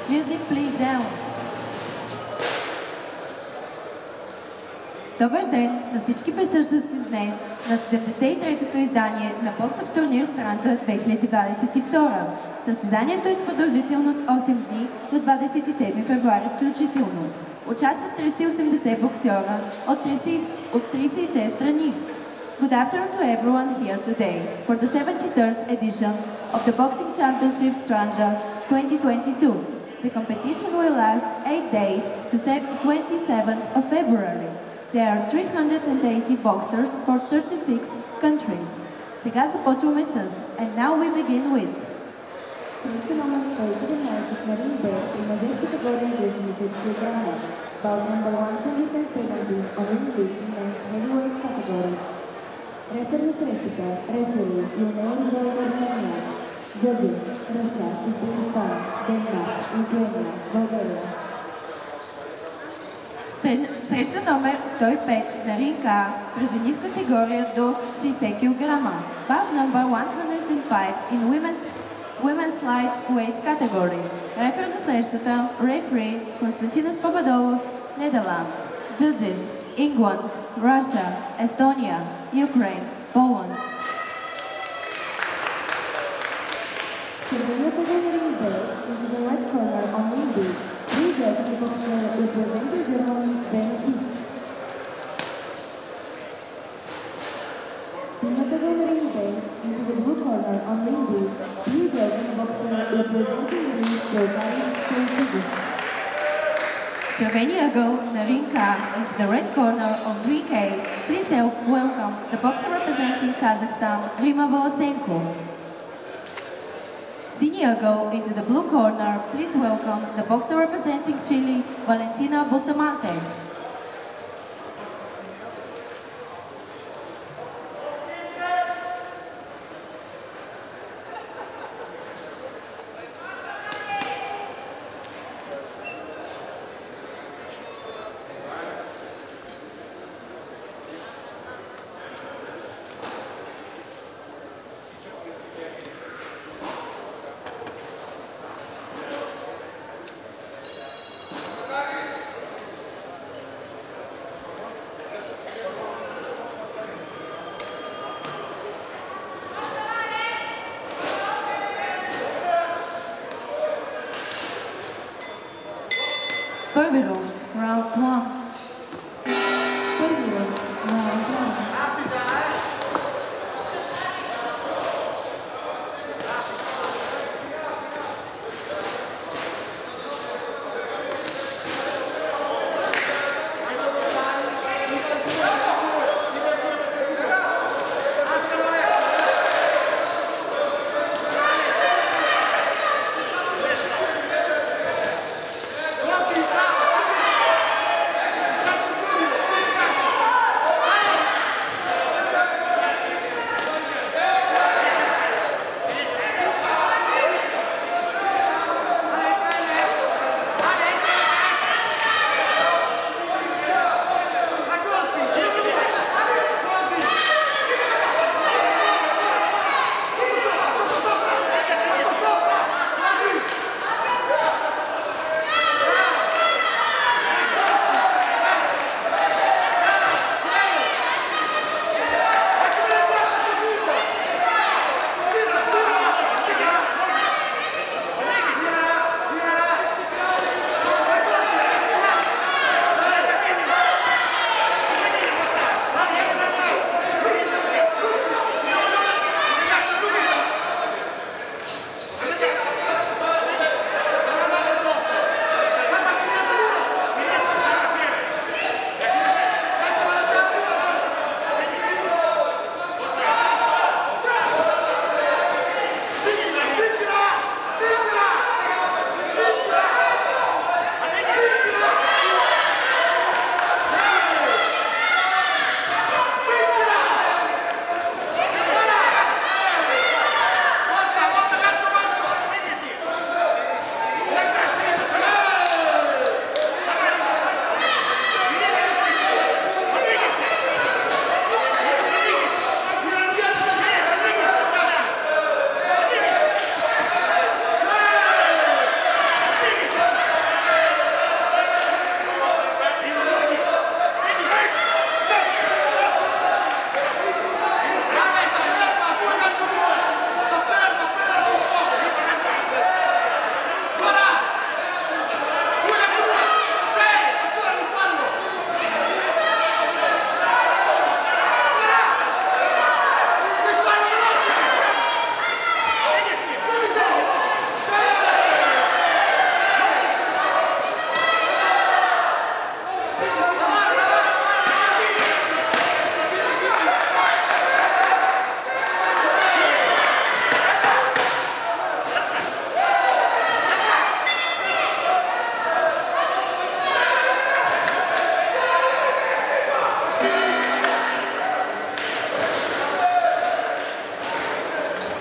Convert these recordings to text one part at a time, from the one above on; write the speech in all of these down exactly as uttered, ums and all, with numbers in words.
Music, please, down. Добър ден на всички присъстващи днес на седемдесет и третото издание на боксов турнир Странджа две хиляди двадесет и втора. Състезанието е с продължителност осем дни до двадесет и седми февруари включително. Участват триста и осемдесет боксера от тридесет и шест страни. Good afternoon to everyone here today for the seventy-third edition of the Boxing Championship Stranja twenty twenty-two. The competition will last eight days to twenty-seventh of February. There are three hundred eighty boxers for thirty-six countries. Сега започваме с And now we begin with Среща номер сто и седемнадесет на ринг Б при мъже в категория до осемдесет килограма. Bout number one hundred seventeen on ring B in men's heavyweight category. Рефер на срещата, рефери Юнел Зоя. Judges, Russia, Uzbekistan, Denmark, Lithuania, Bulgaria. Среща номер сто и пет на ринг А при жени в категория до шейсет килограма. Bout number one hundred five in women's, women's lightweight category. Рефер на срещата, рефери Константинос Пападолос, Netherlands. Judges, England, Russia, Estonia, Ukraine, Poland. Червеният ъгъл на ринг Б into the red corner on ring B. Please welcome the boxer representing Germany, Benny Hiss. Синьият ъгъл на ринг Б into the blue corner on ring B. Please welcome the boxer representing Greece, Theokaris Theosidis. Червения ъгъл на ринг А into the red corner on ring A. Please welcome the boxer representing Kazakhstan, Rima Volosенко. Синия ъгъл into the blue corner, please welcome the boxer representing Chile, Valentina Bustamante. Първи раунд, раунд едно. Първи раунд, раунд едно.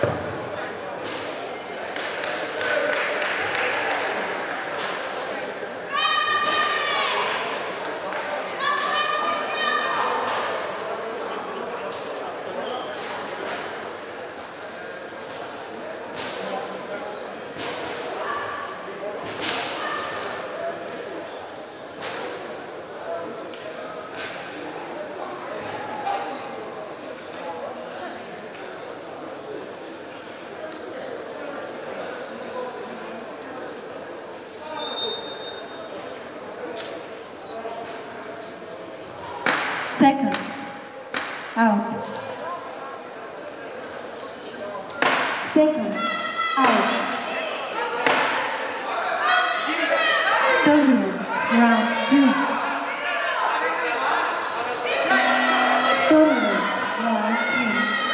Seconds. Out. Seconds. Out. Third round. Round two. Third round. Round two.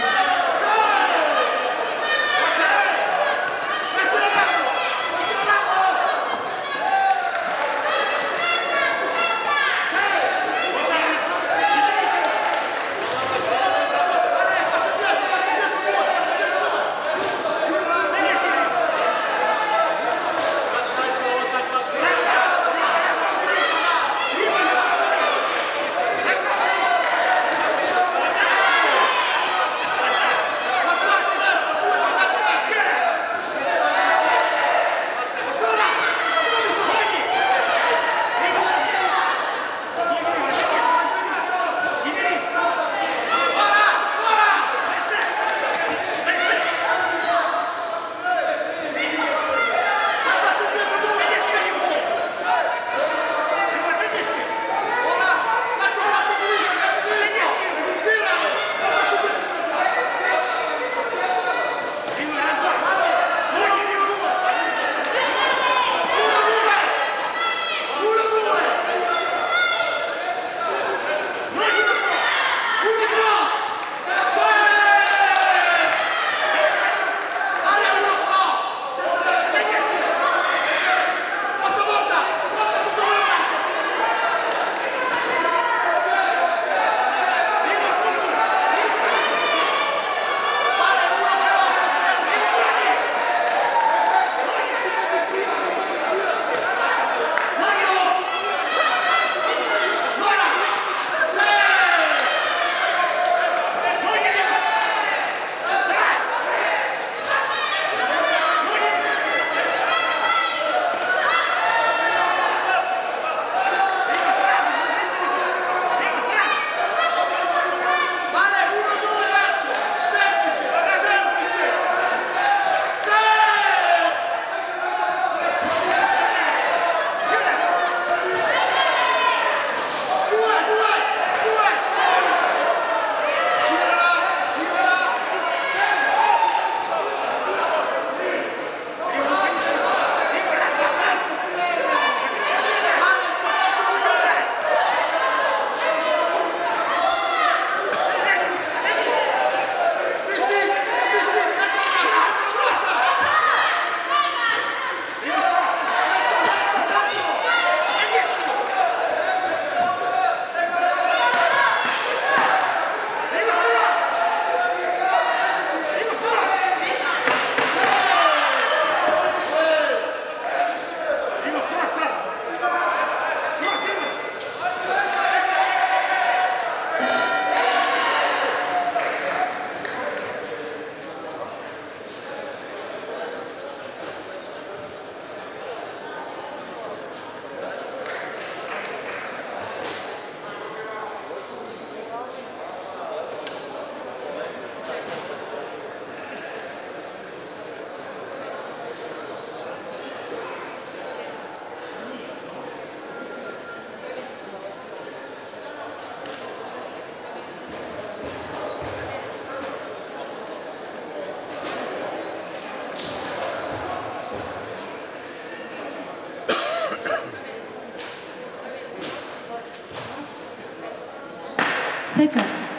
Seconds.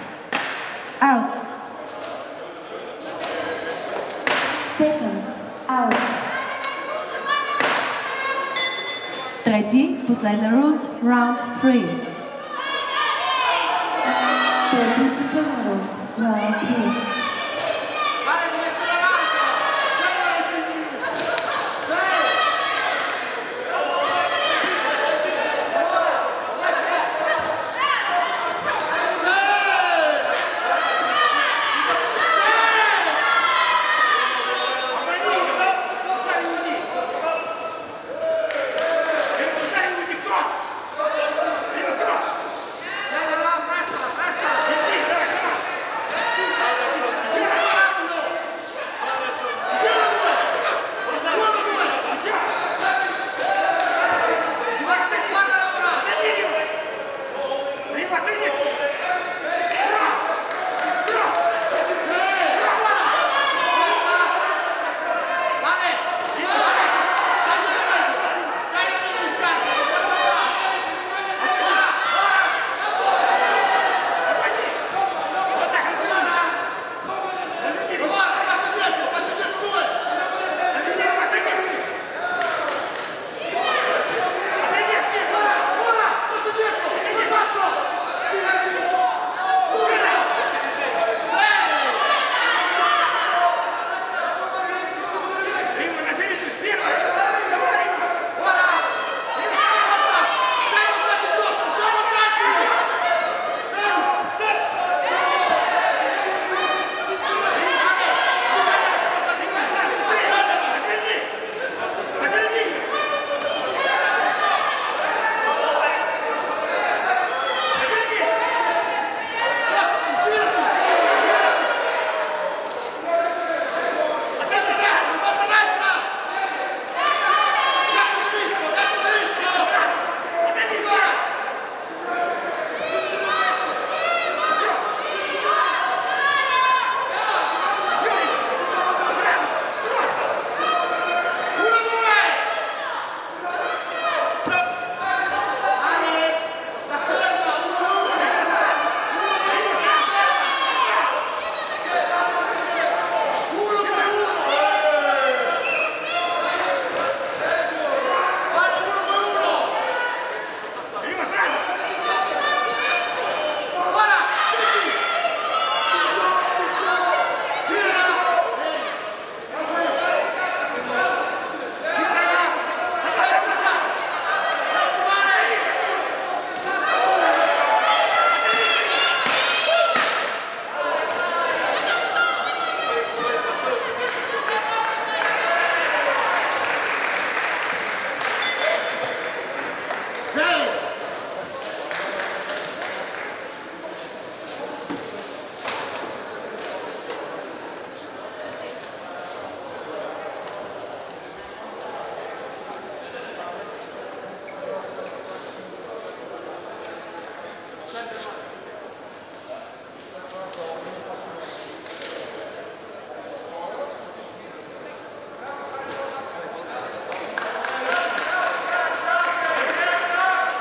Out. Seconds. Out. Трети, последен рунд, раунд три. Трети, последен рунд, раунд три. Vale, non è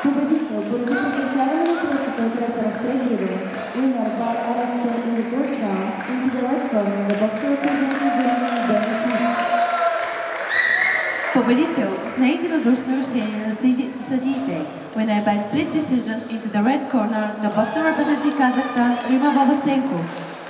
Победител поради прекратяване на срещата от рефера в третия раунд. Winner by arrest in the third round into the red corner, the boxer representing Germany, Ben Hughes. Победител с неединодушно решение на съди- съдиите. Winner by split decision into the red corner, the boxer representing Kazakhstan, Rima Babasenko.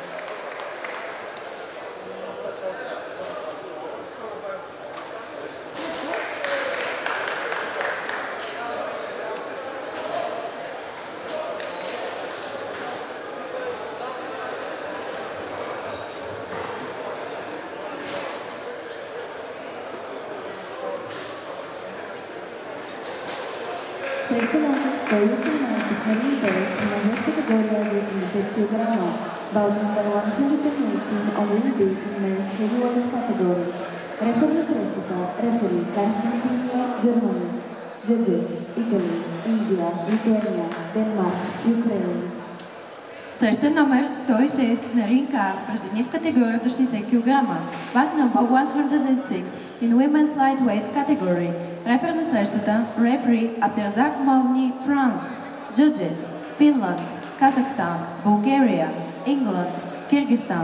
Среща номер сто и осемнадесет на ринг Б и мъже в категория до осемдесет килограма. Bout number one hundred eighteen on ring B in men's heavyweight category. Рефер на срещата, рефери Карстен Финия, Germany. Judges, Italy, India, Lithuania, Denmark, Ukraine. Среща номер сто и шест на ринг А при жени в категория до шейсет килограма. Bout number one hundred six in women's lightweight category. Рефер на срещата, рефери Абдерзак Мовни, France. Judges, Finland, Kazakhstan, Bulgaria, England, Kyrgyzstan.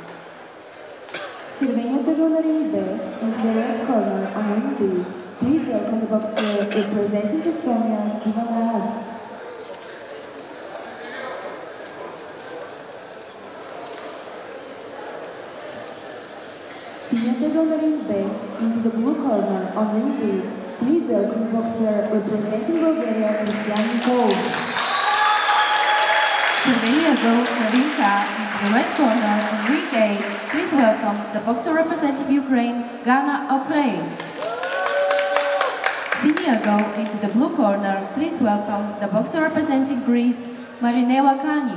В червения тъгъл на ринг Б, into the red corner on ring B, please welcome the boxer representing Estonia, Steven Aas. В синия тъгъл на ринг Б, into the blue corner on ring B, please welcome the boxer representing Bulgaria, Christian Nikol. Червения ъгъл на ринг А into the red corner on ring A, please welcome the boxer representing Ukraine, Gana Okrey. Синия ъгъл into the blue corner, please welcome the boxer representing Greece, Marinela Kani.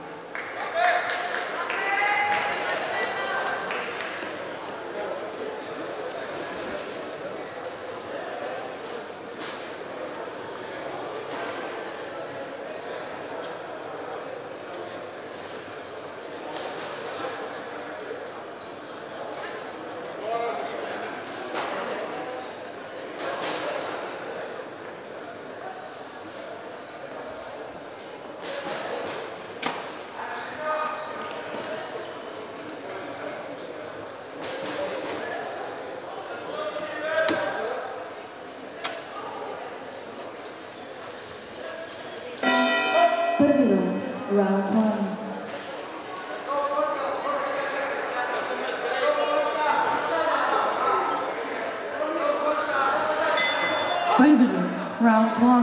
Първи раунд, round one. Първи раунд, round one.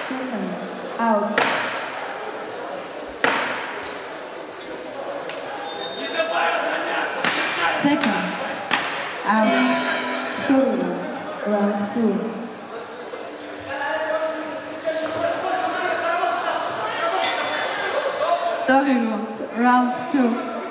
Seconds. Out. Seconds. Out. Второй раунд. Round two. Второй раунд. Round two.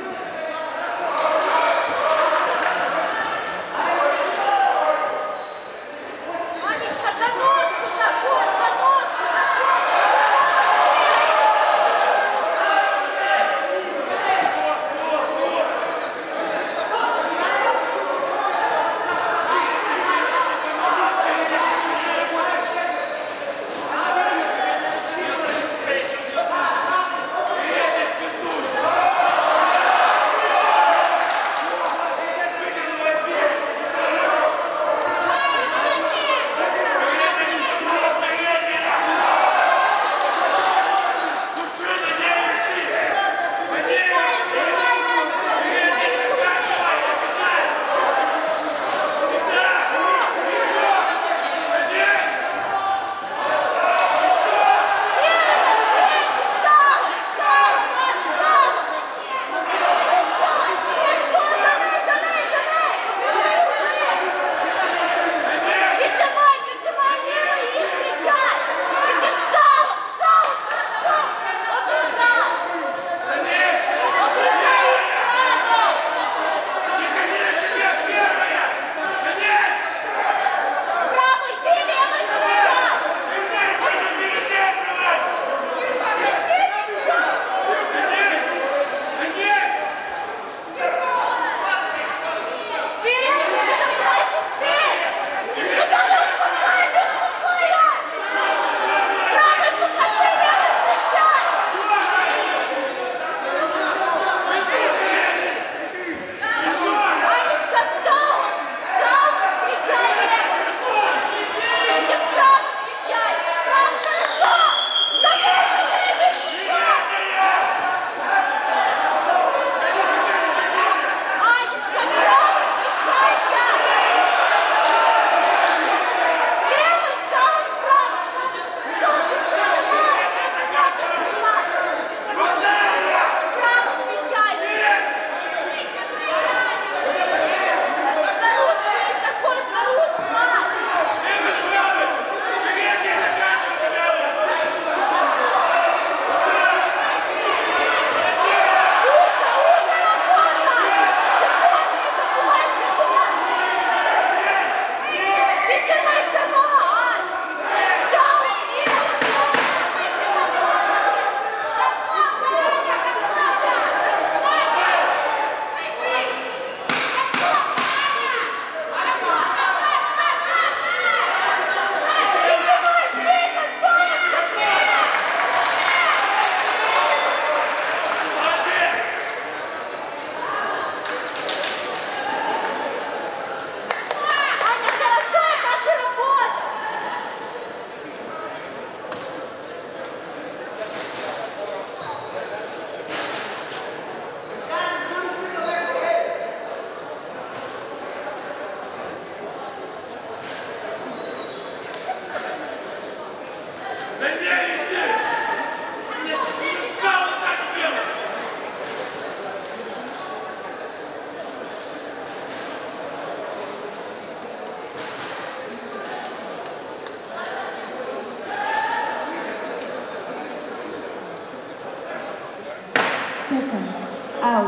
Seconds. Out.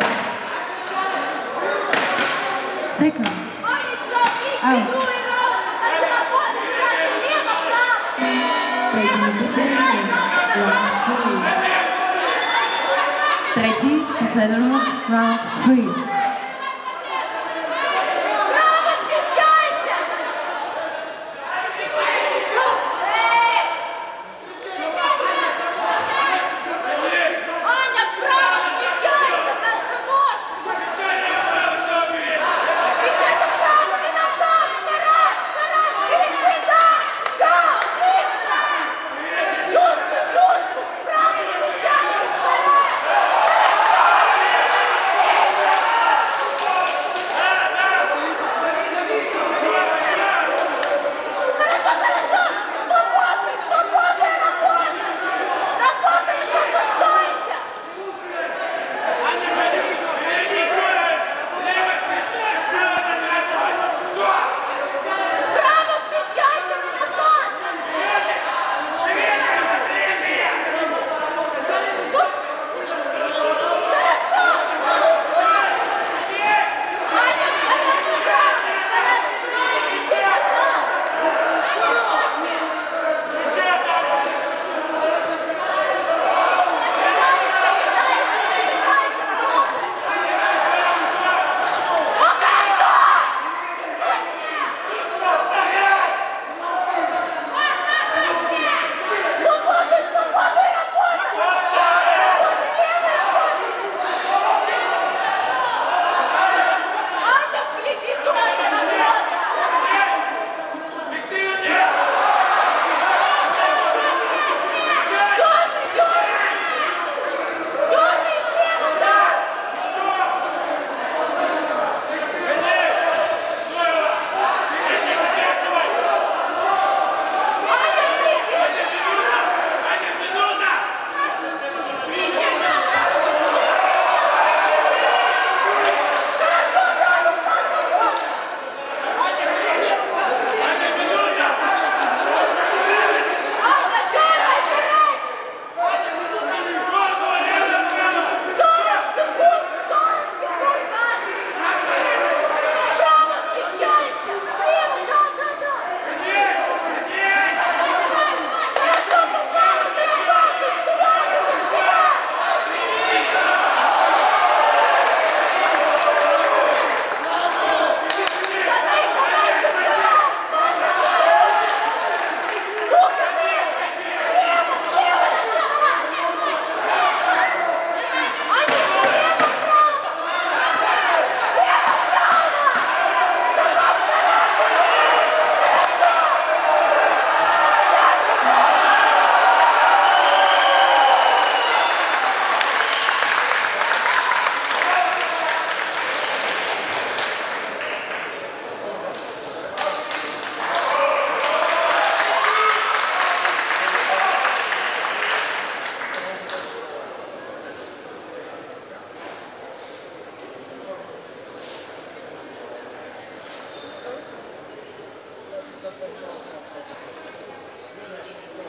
Seconds. Out. Третий последний раунд. Round three.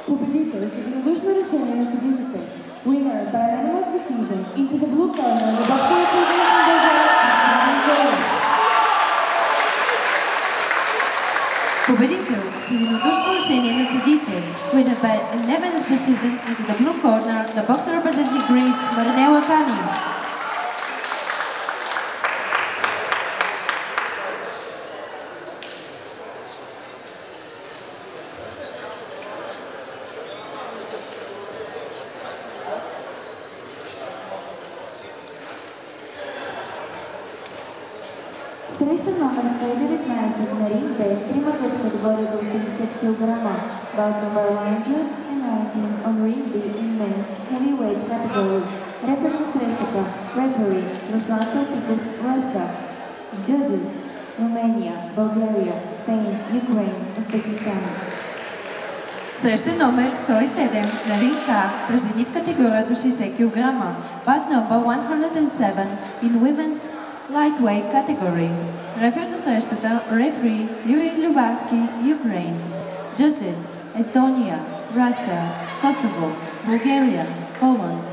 Победител с единодушно решение на съдиите. Winner by unanimous decision into the blue corner, the boxer representing Bulgaria. Победител с единодушно решение на съдиите. Winner by unanimous decision into the blue corner, the boxer representing Greece, Marinela Kani. Среща номер сто и деветнадесет на ринг Б, три мъже в категория до осемдесет килограма. Bout number one hundred nineteen on ring B in men's heavyweight category. Рефер на срещата, referee Руслан Салтиков, Russia. Judges, Romania, Bulgaria, Spain, Ukraine, Узбекистан. Среща номер сто и седем на ринг А при жени в категория до шейсет килограма. Bout number one hundred seven in women's lightweight category. Рефер на срещата, рефери Юрий Любарски, Ukraine. Judges, Estonia, Russia, Kosovo, Bulgaria, Poland.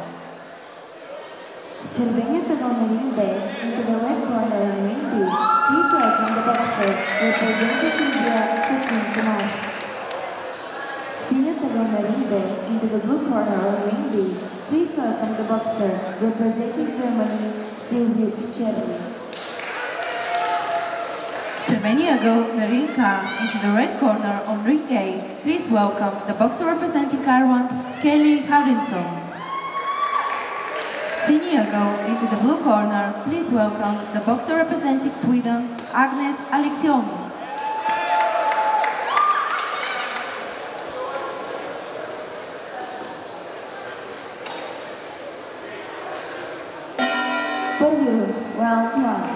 В червеният ъгъл на ринг Б, into the red corner on ring B, please welcome the boxer representing India, Sachin Kumar. В синият ъгъл на ринг Б, into the blue corner on ring B, please welcome the boxer representing Germany, Silviu Szczerny. Червения ъгъл на ринг А into the red corner on ring A, please welcome the boxer representing Ireland, Kelly Harrison. Синия ъгъл into the blue corner, please welcome the boxer representing Sweden, Agnes Alexion. Първи рунд, round one.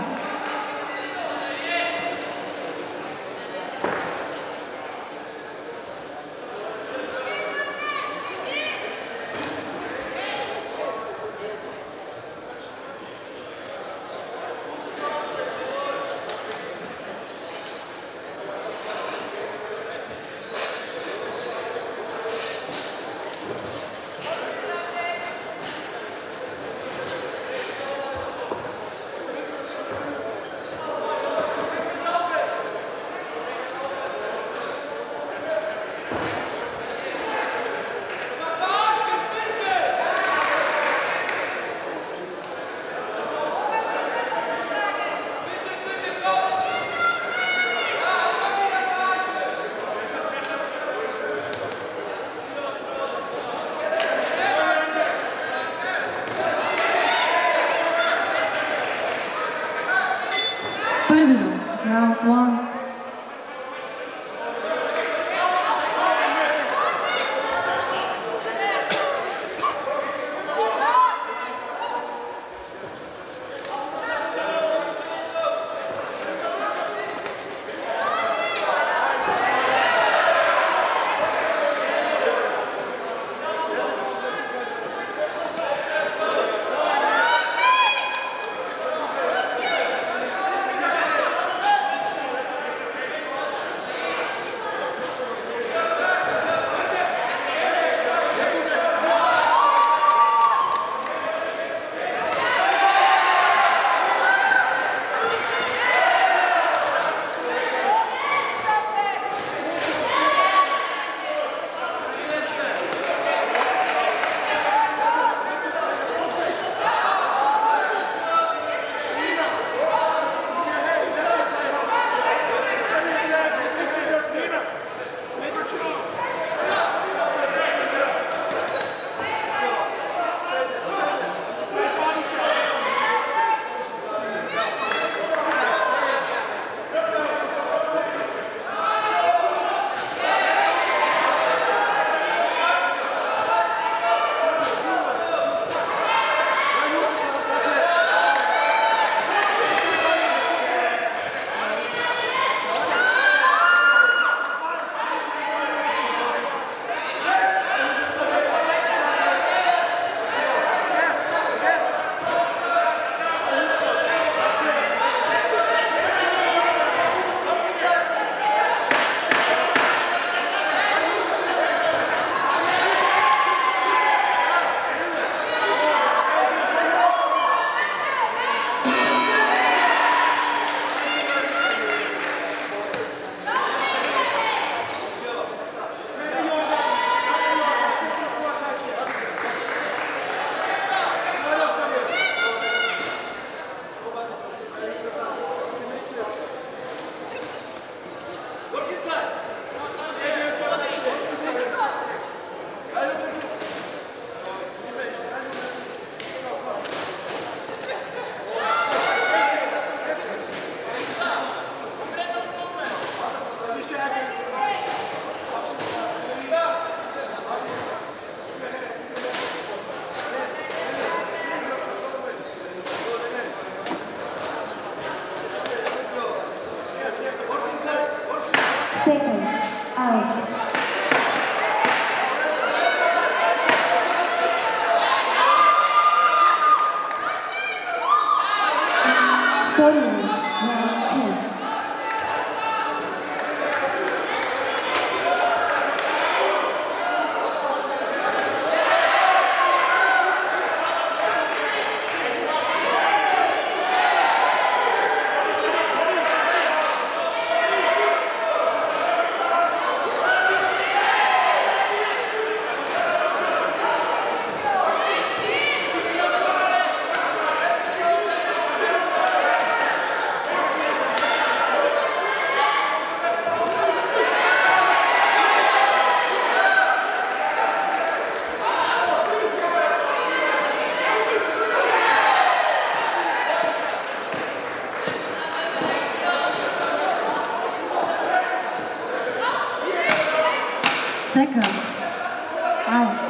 Seconds. Out.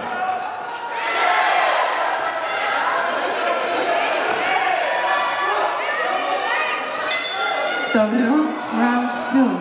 Third round, round two.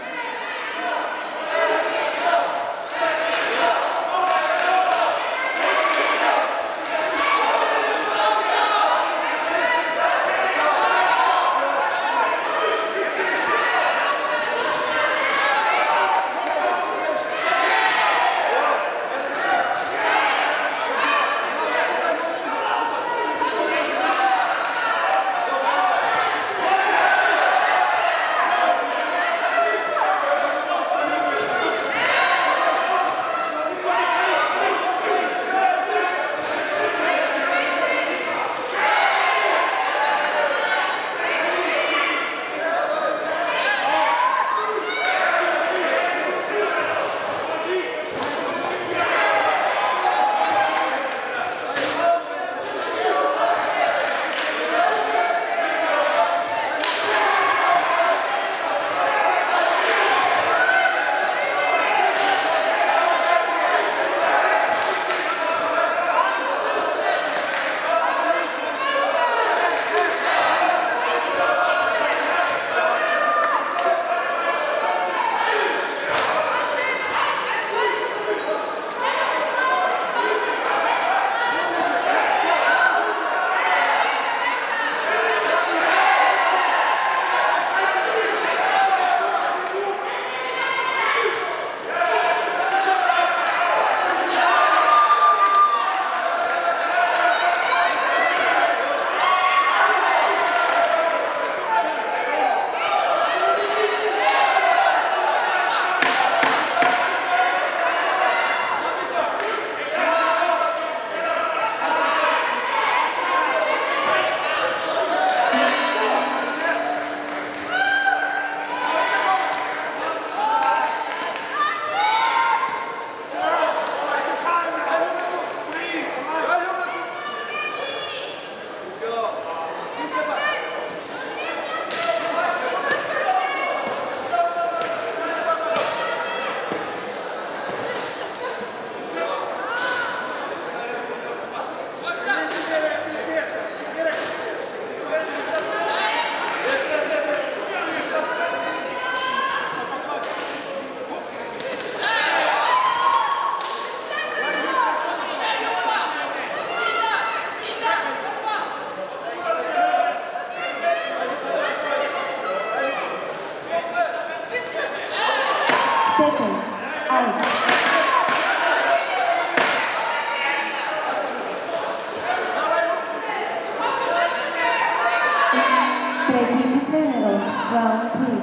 Seconds. Out. Третий и последний раунд. Раунд три.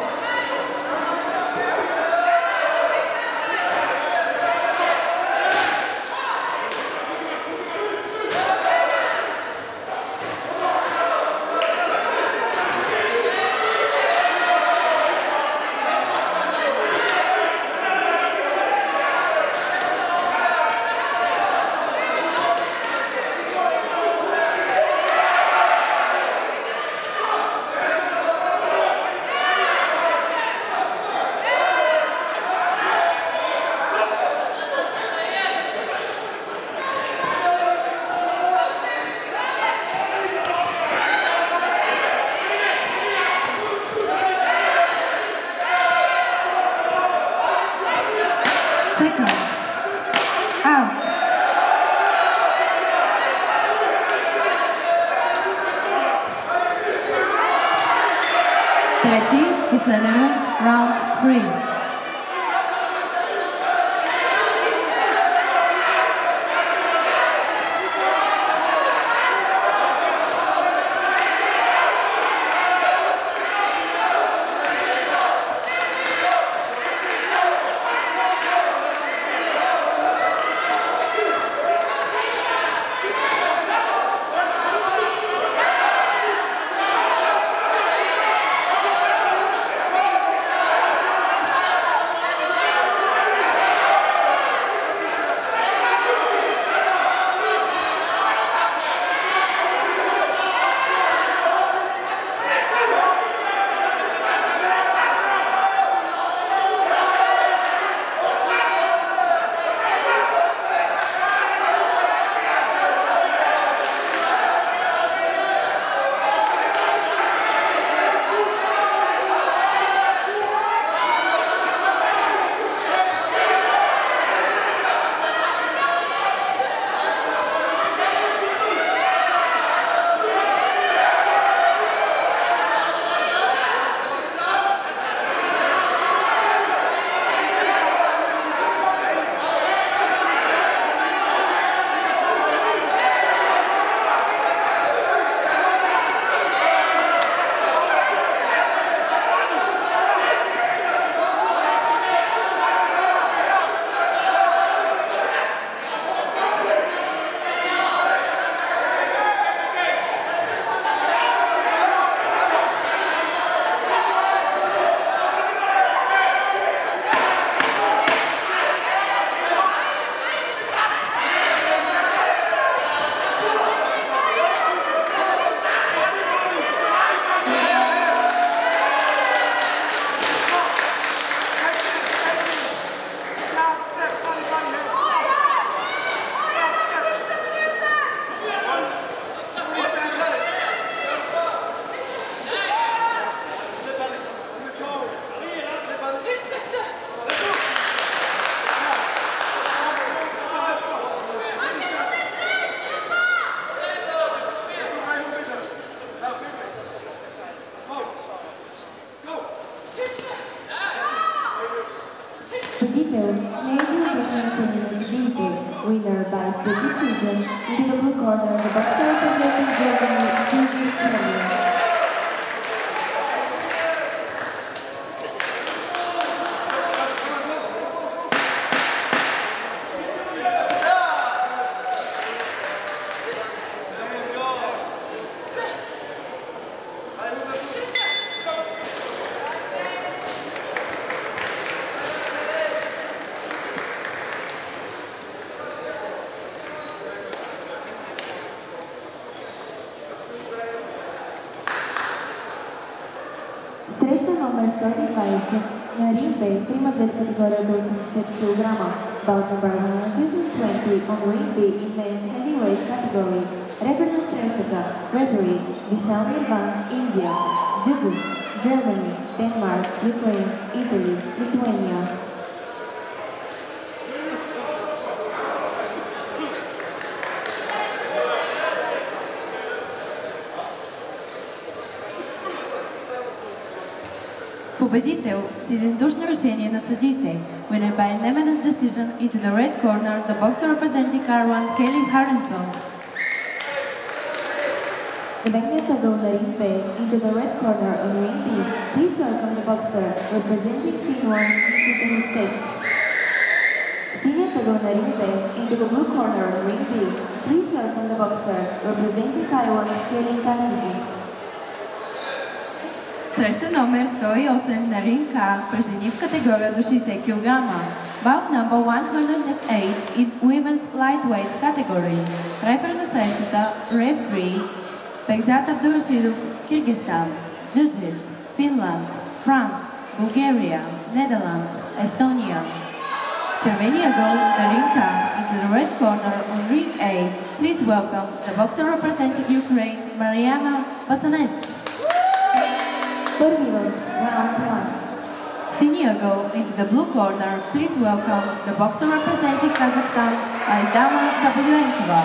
Seconds. Out. Третий, последний раунд, раунд три. division, into the blue corner, the boxer representing Germany, Sieges Chemnitz. Среща номер сто двадесет на ринг Б при мъжете категория до осемдесет килограма. Bout number one hundred twenty on ring B in men's heavyweight category. Рефер на срещата. Referee Vishal Nirvan, India. Judges Germany, Denmark, Ukraine, Italy, Lithuania. Победител с единодушно решение на съдиите. Winner by unanimous decision into the red corner, the boxer representing Ireland, Kelly Harrison. The magnet will ring B into the red corner on ring B. Please welcome the boxer representing Finland, Italy State. Senior Tagona ring B into the blue corner on ring B. Please welcome the boxer representing Ireland, Kelly Cassidy. Среща номер сто и осем на ринг А при жени в категория до шейсет килограма. Bout number one hundred eight in women's lightweight category. Рефер на срещата Referee Бекзат Абдурашидов, Киргизстан. Judges Finland, France, Bulgaria, Netherlands, Estonia. Червения ъгъл на ринг А into the red corner on ring A. Please welcome the boxer representing Ukraine, Mariana Vasanets. Първи раунд, round one. Синия ъгъл into the blue corner, please welcome the boxer representing Kazakhstan, Aidama Zabedenkova.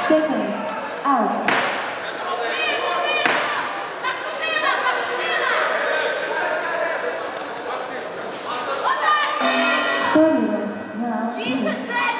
Seconds. Out. Второй раунд. Round two.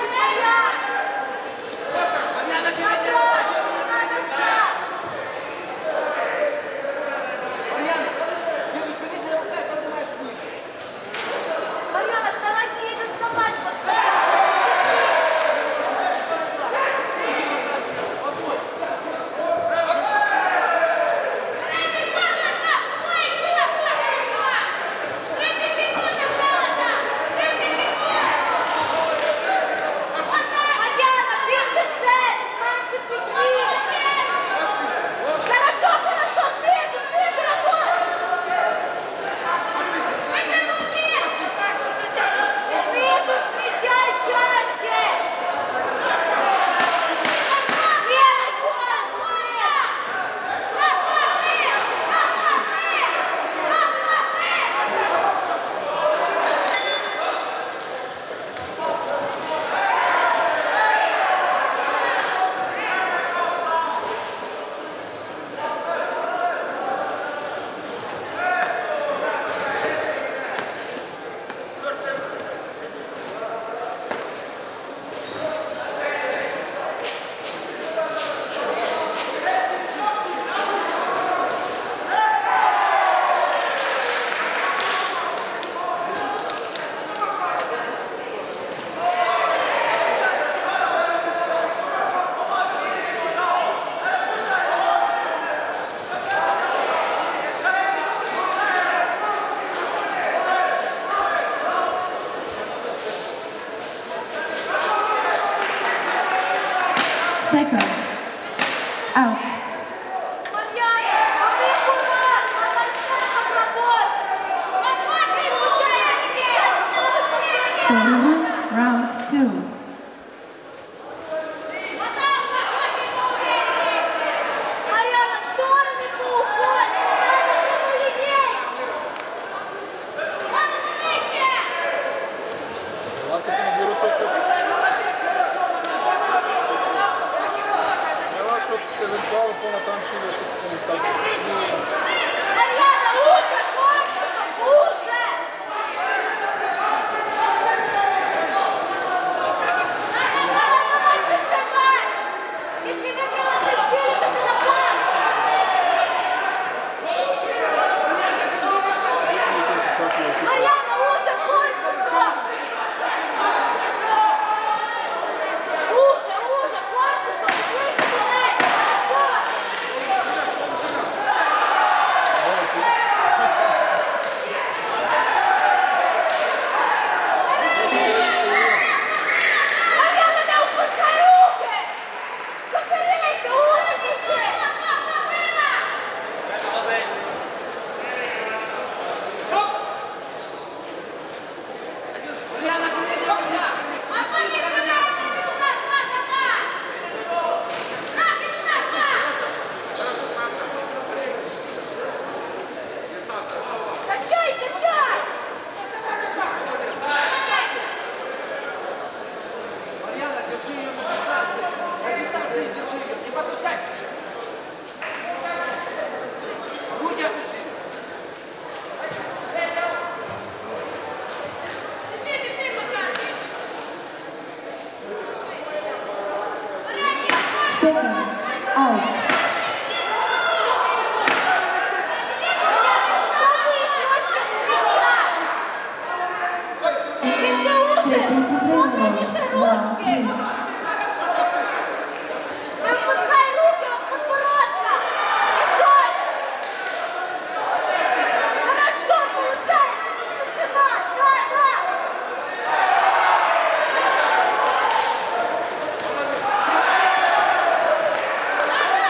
Seconds. Out. Второй раунд. Round two. Eventual până tam și le sunt Ariana, usa corpul, usa! Если вы делаете спирит, это напад! Ariana, usa corpul! Usa, usa corpul, usa corpul! Seconds. Out. Третий последний раунд. Round three. Давай!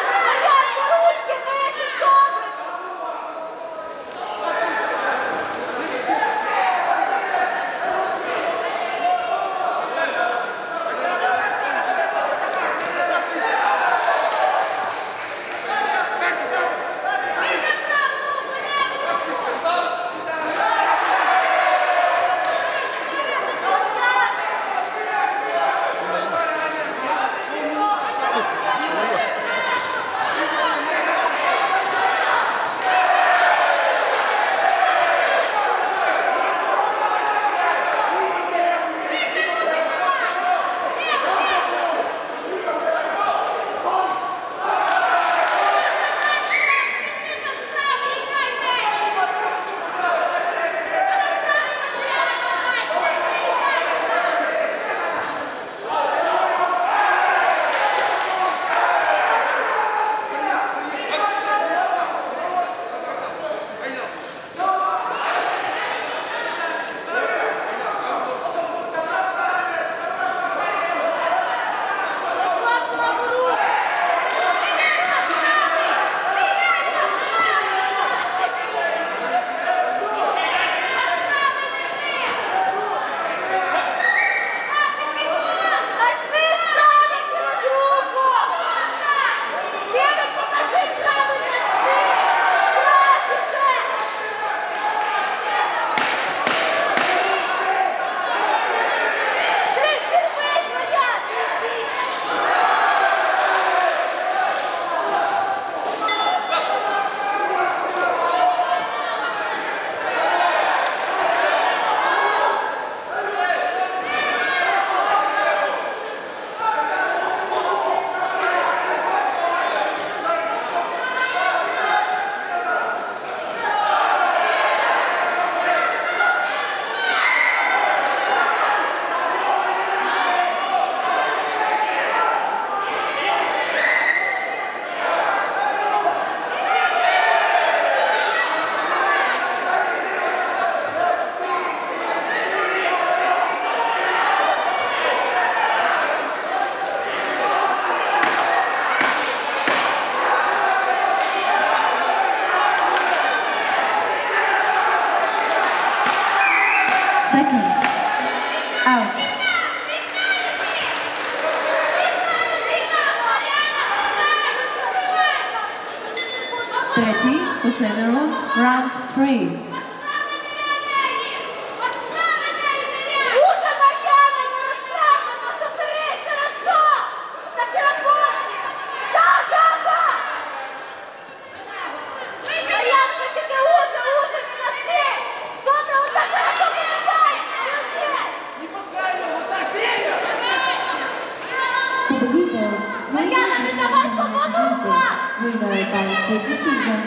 Трети, последен рунд, раунд три. Победител с най-различна winner by split decision,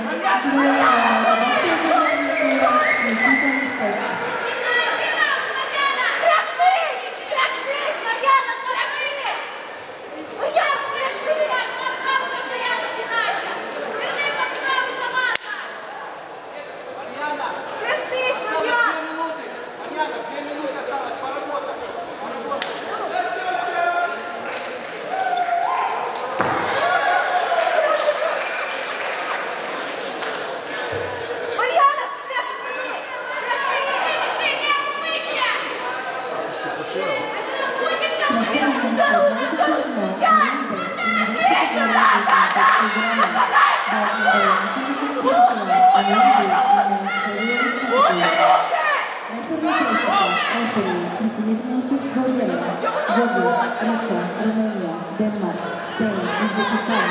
Judges, Russia, Romania, Denmark, Spain, Uzbekistan.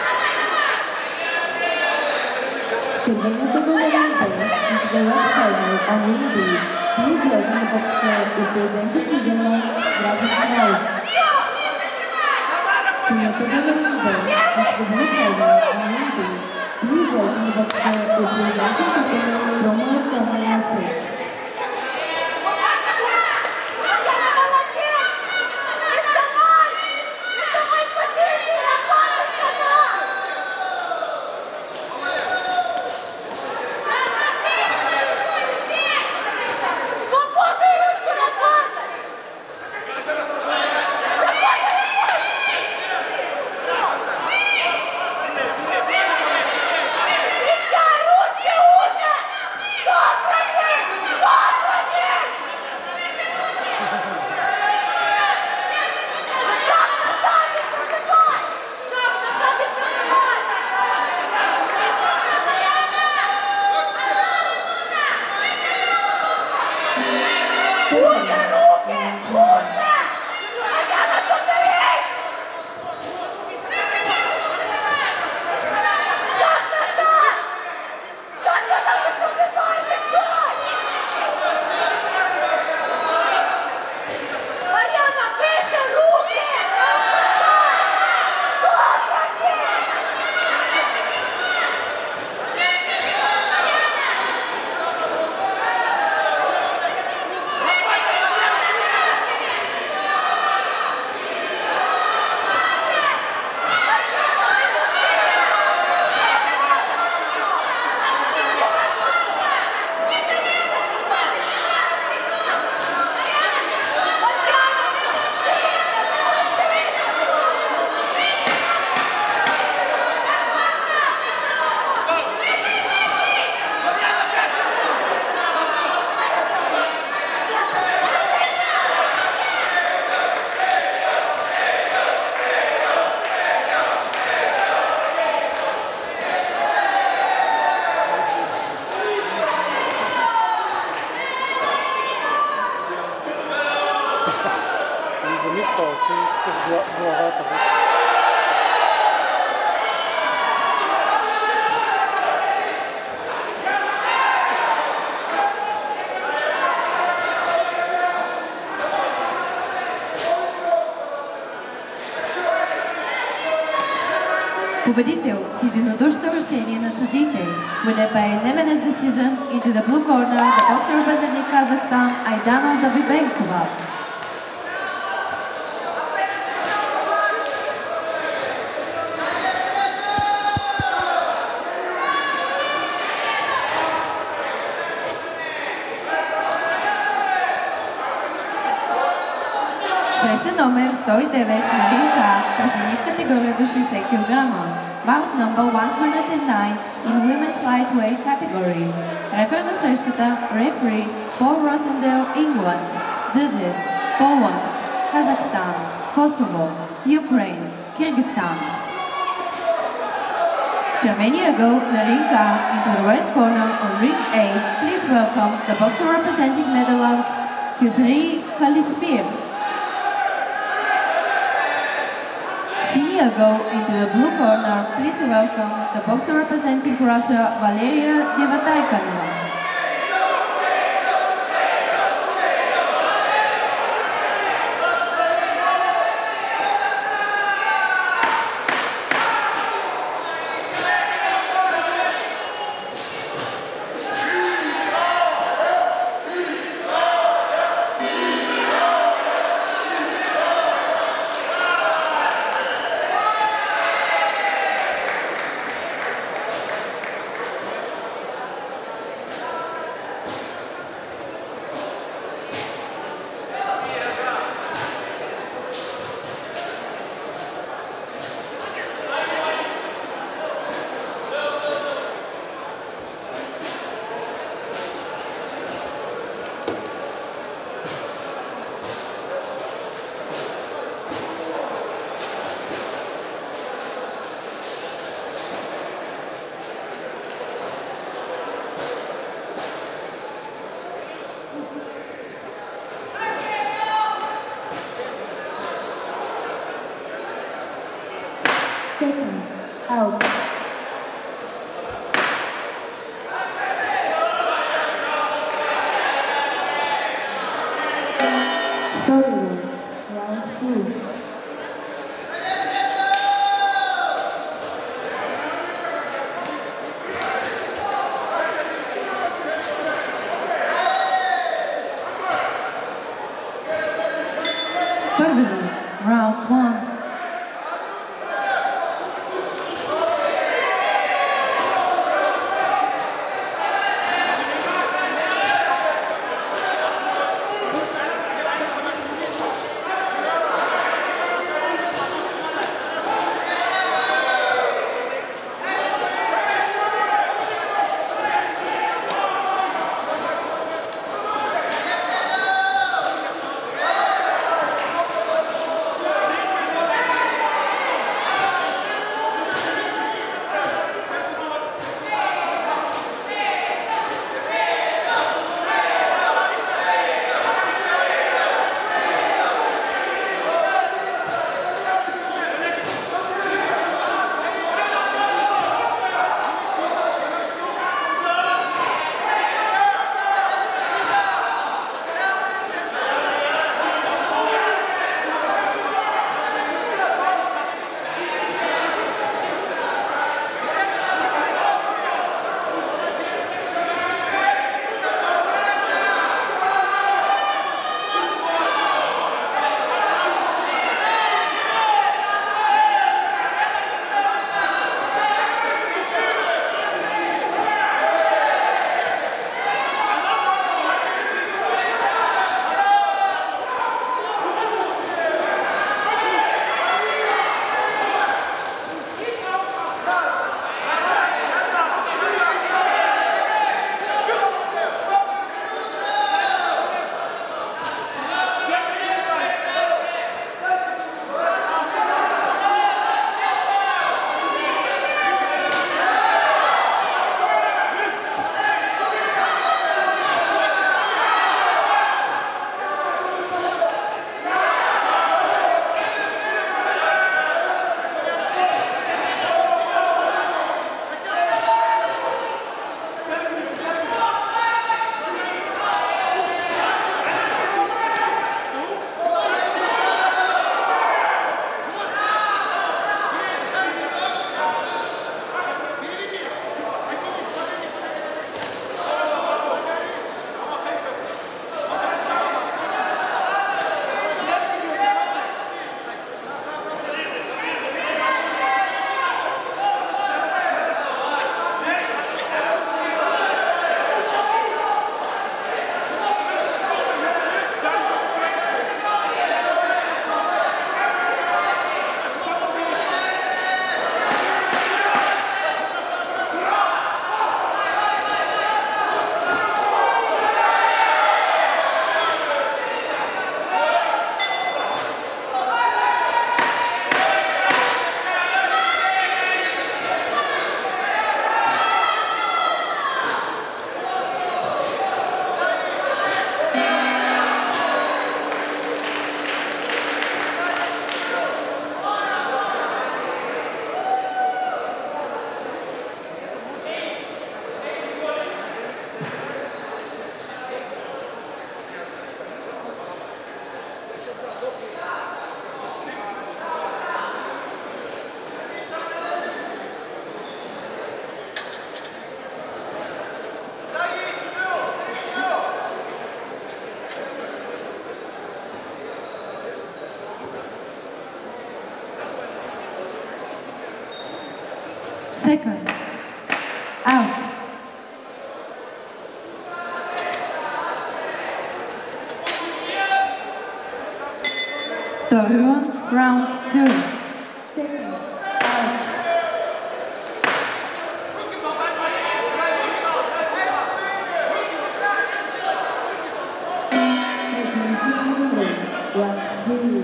Червената балерина into the red corner on ring B. Please welcome the boxer representing Netherlands, Gladys Strauss. Синята балерина into the blue corner on ring B. Please welcome the boxer representing Netherlands, Roman Roman Fritz. главата. Победител с единодушно решение на съдиите, winner by unanimous decision into the blue corner, the boxer representing Kazakhstan, Aidana Zabibenkova. Среща номер сто и девет на ринг А, упражнение в категория до шейсет килограма. Bout number one hundred nine in women's lightweight category. Рефер на срещата, рефери Paul Rosendale, England. Judges, Poland, Kazakhstan, Kosovo, Ukraine, Kyrgyzstan. Червения ъгъл на ring A into the red corner on ring A, please welcome the boxer representing Netherlands, Hussein Khalispiev. Senior ъгъл into the blue corner, please welcome the boxer representing Russia, Valeria Devataykina. Seconds. Out. Второй раунд. Раунд two. Първи раунд, round one. Seconds. Out. Third round, round two. Seconds. Out. Round three.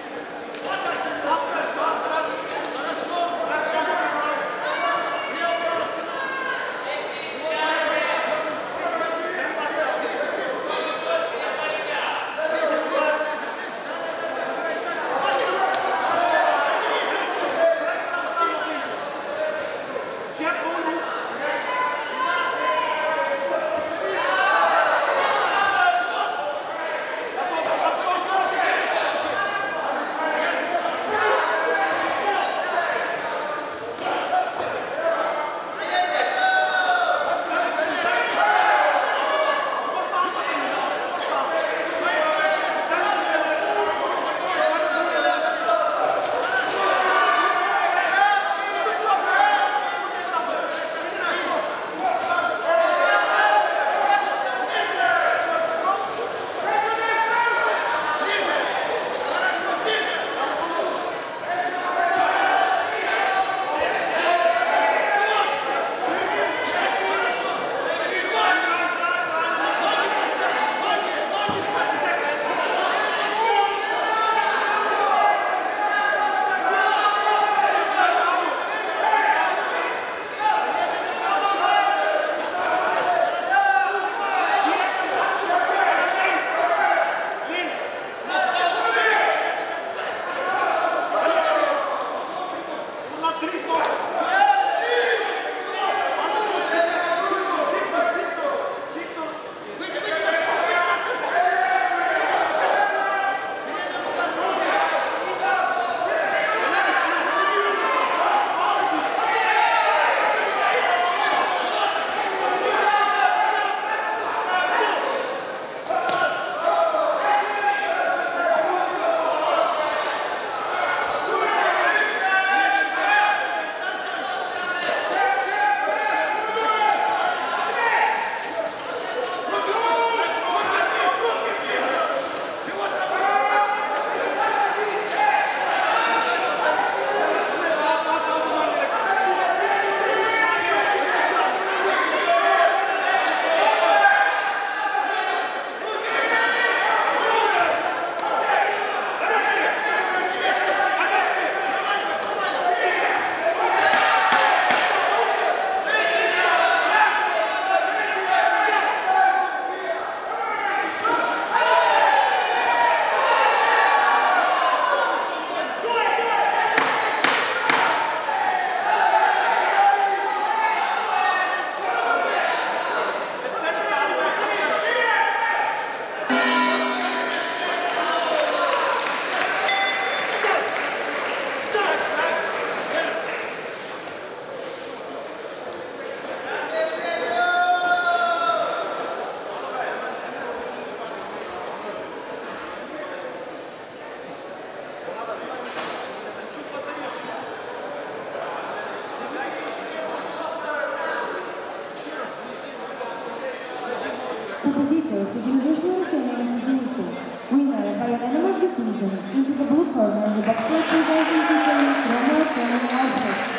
Победител с единодушным решением судьи. Winner by unanimous decision into the blue corner, the boxer presenting title from Training Outfits.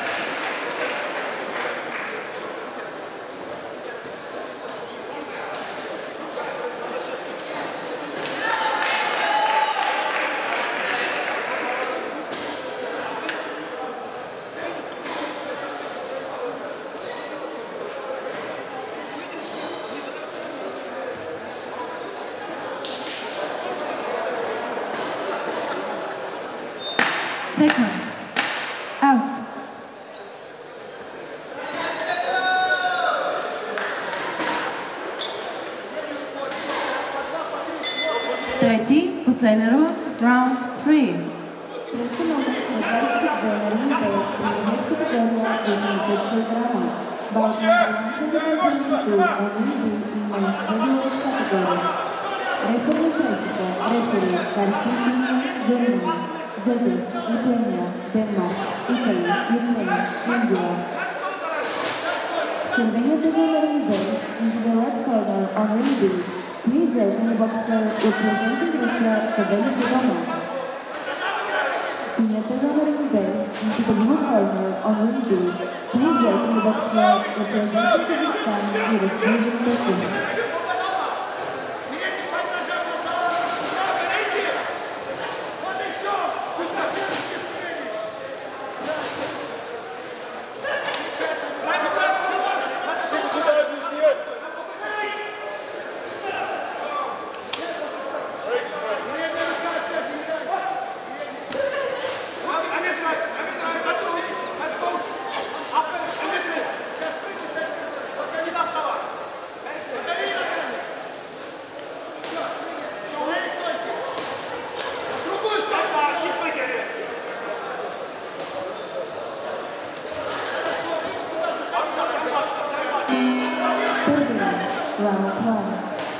Seconds. Out. Трети, последен рунд, раунд три. Срещу номер сто двадесет и две на ринг Б при мъжеска категория осемдесет килограма. Балкан двадесет и два на ринг Б и менс heavyweight категория. Рефери на срещата, рефери Карстин Германия. Judges, Lithuania, Denmark, Italy, Ukraine, India. Червеният ъгъл на ring B into the red corner on ring B. Please welcome the boxer representing Russia, Saveli Sidonov. Синият ъгъл на ring B into the blue corner on ring B. Please welcome the boxer representing Kazakhstan, Yerusmuzhin Bekov. Round one.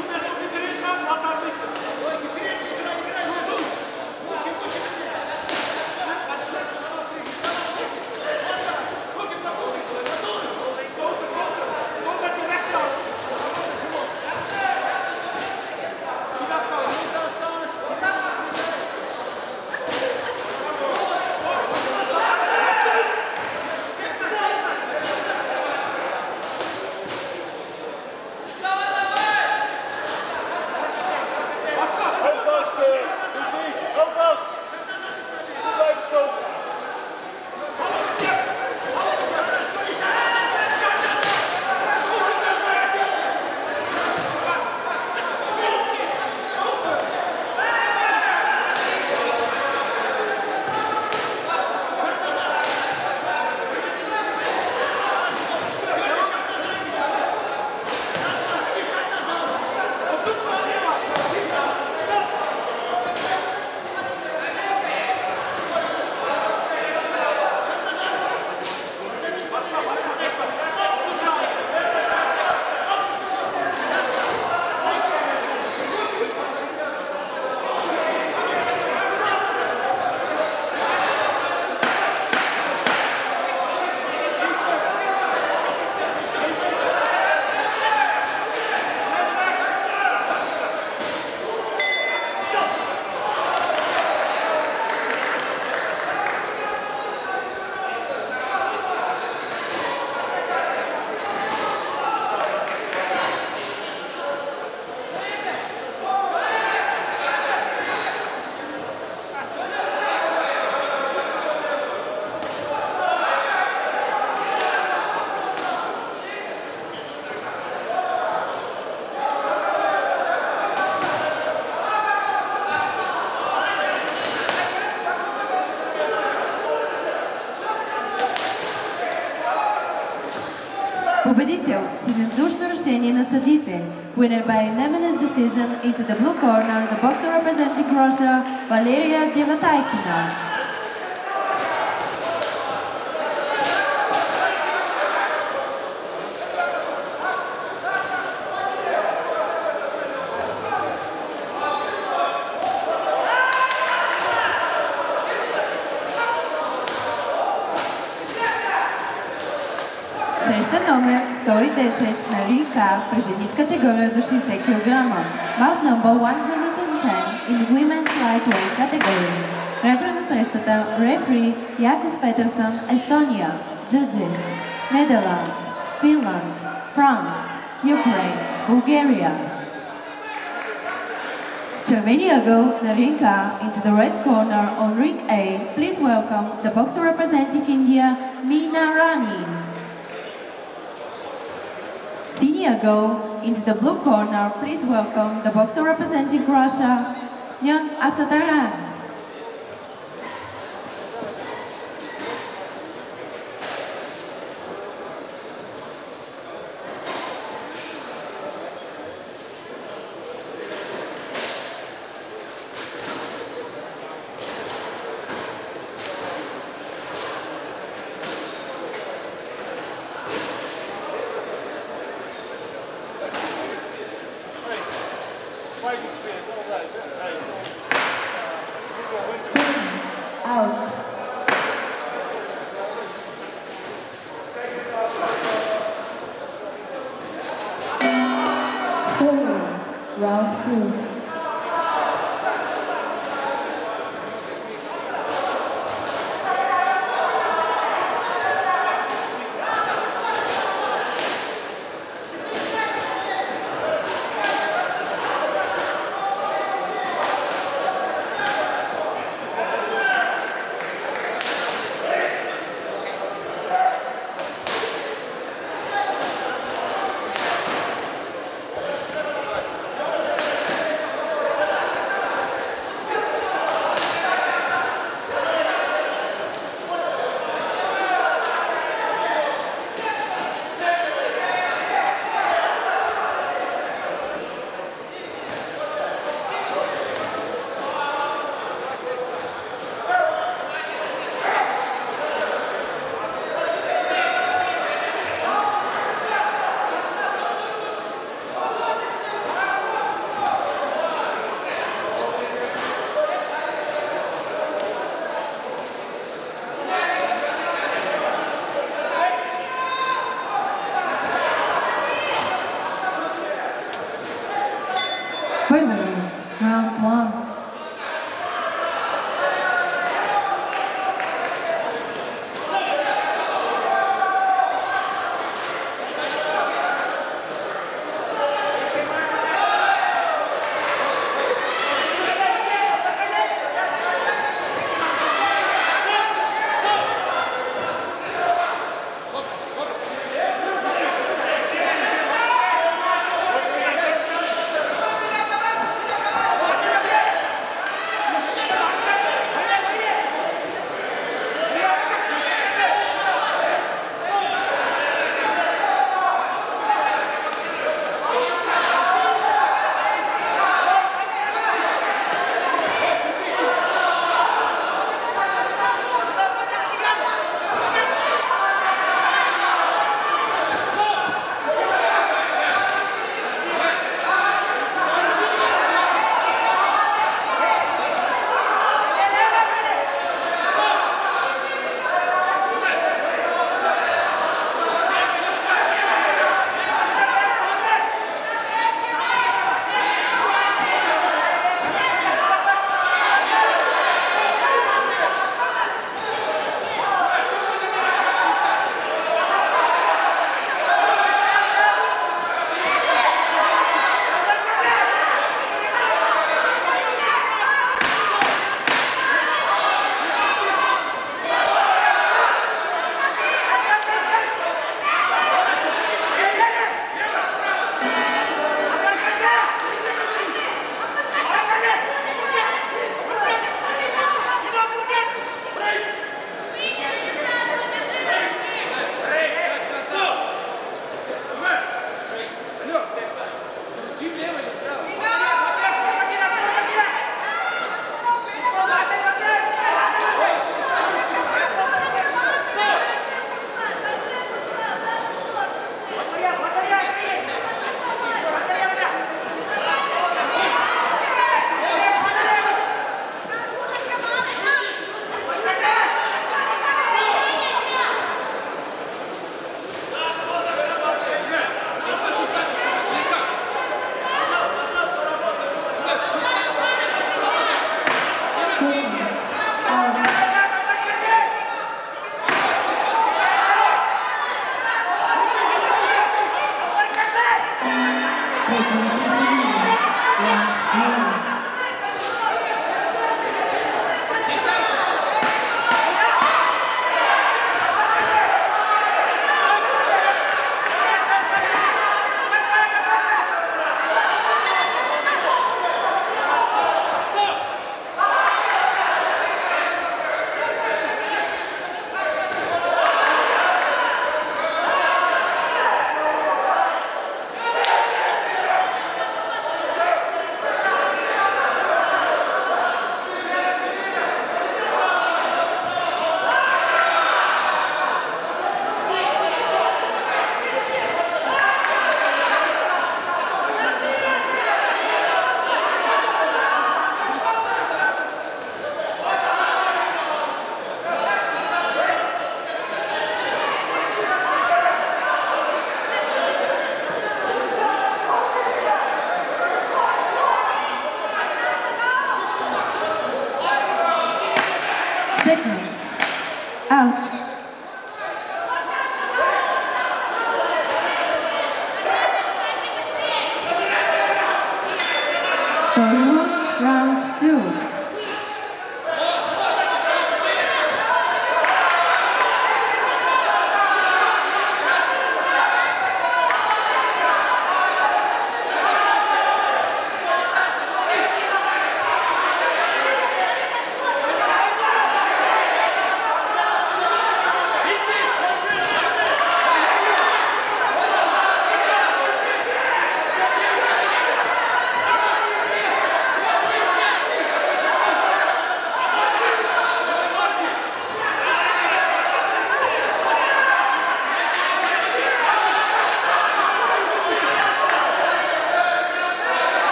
Победител с единодушно решение на съдиите. Winner by unanimous decision into the blue corner, the boxer representing Russia, Valeria Devataykina. Среща номер сто и десет на ринг А при жени в категория до шейсет килограма. Bout number one hundred ten in women's lightweight category. Рефер на срещата рефери Яков Петерсън, Естония. Judges Netherlands, Finland, France, Ukraine, Bulgaria. Червения ъгъл на ринг А into the red corner on ring A. Please welcome the boxer representing India, Meena Rani. Senior go into the blue corner. Please welcome the boxer representing Russia, Nyon Asataran. Fighting spirit, all right. Right. Storyline, round two.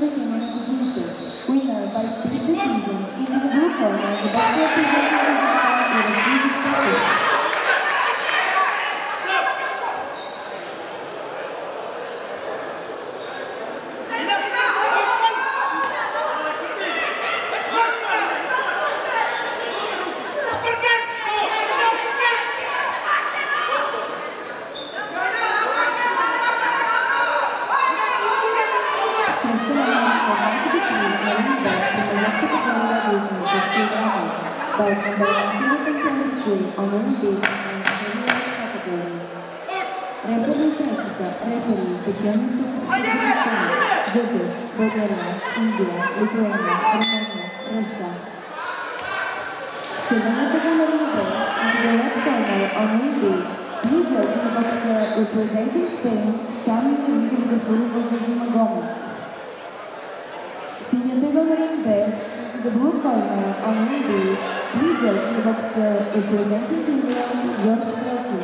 решение на съдиите. Winner by split decision into the blue corner, the boxer representing Kazakhstan is Rasul Petrov. Bout number one hundred twenty-three on Olympic men's heavyweight category. Referee средствата, referee, Пекиони Казахстан, judges, Bulgaria, India, Lithuania, Romania, Russia. Червената гама ringbell into the red corner on Olympic. Loser in the boxer representing Spain, Shami Emilio Gafurova Gomez. Синята гама ringbell into the blue corner on Olympic. Loser in the boxer representing England, George Crotty.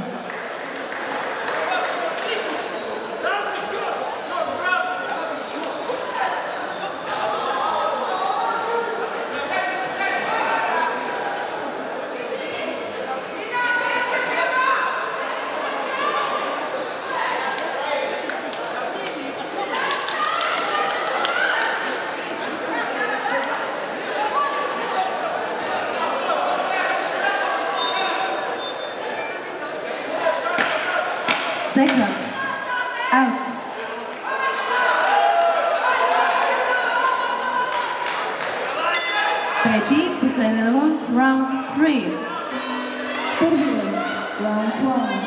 Seconds. Out. Трети, последен раунд, раунд три. Първи раунд, раунд едно.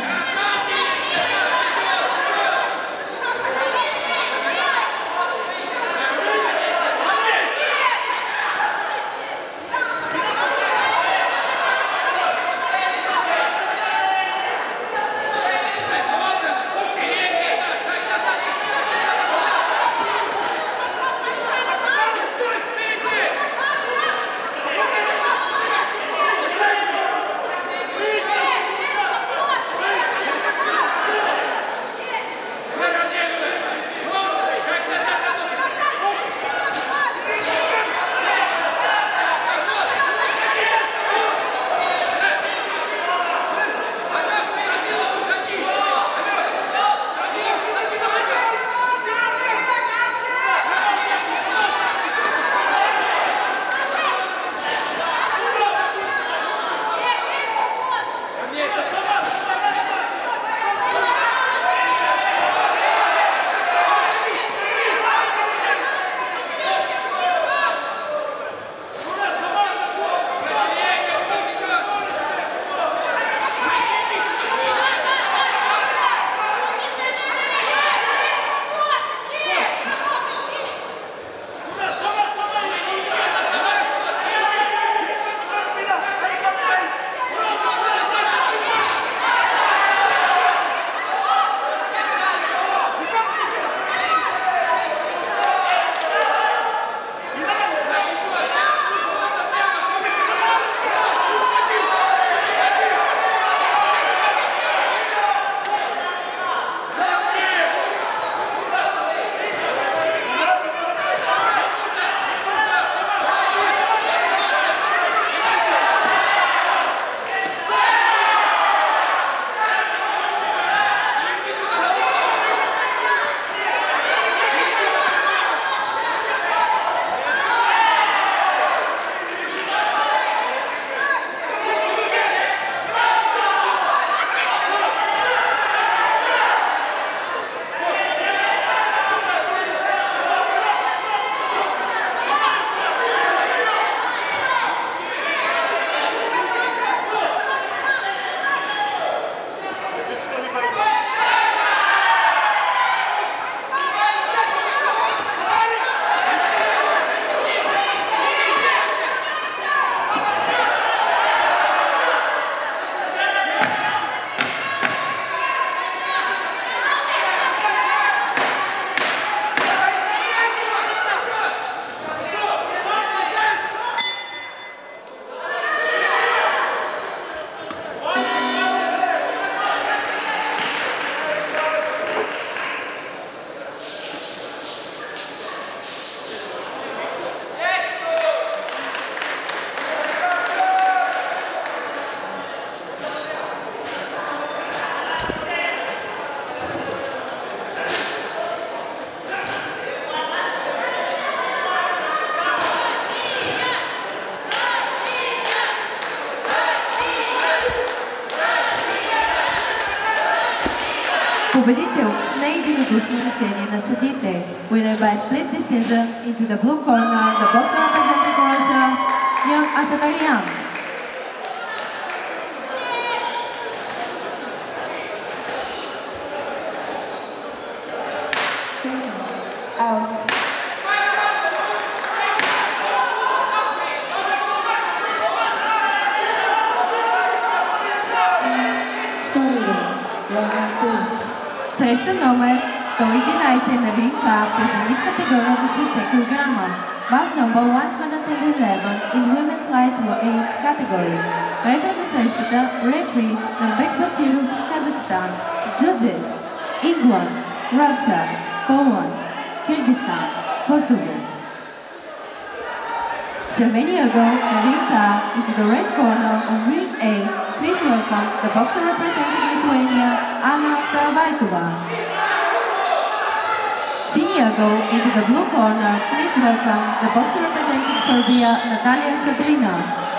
неединодушно решение на съдиите. Winner by split decision into the blue corner, the boxer representing Russia, Leon Asatarian. Out. Среща номер сто и единайсет на ринг А по жени в категория до шейсет килограма. Bout number one hundred eleven in women's lightweight category. Рефер на срещата рефери Нарбек Батиров, Казахстан. Judges England, Russia, Poland, Kyrgyzstan, Kosovo. В червения ъгъл на ринг А into the red corner on ring A, please welcome the boxer representing Lithuania, Anna Starovaitova. Senior go into the blue corner, please welcome the boxer representing Serbia, Natalia Shadrina.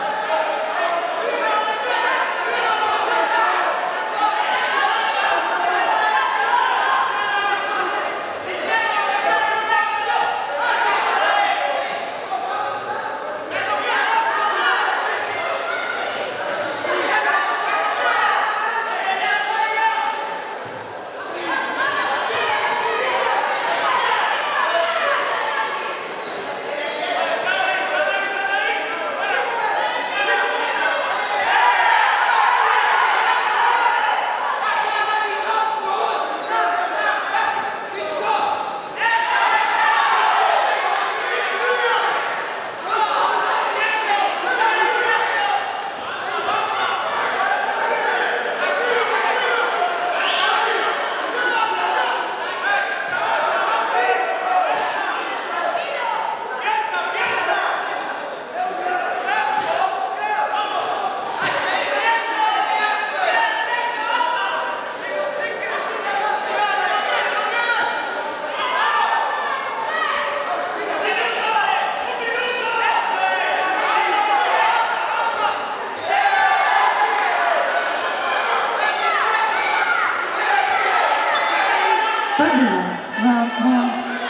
Round one.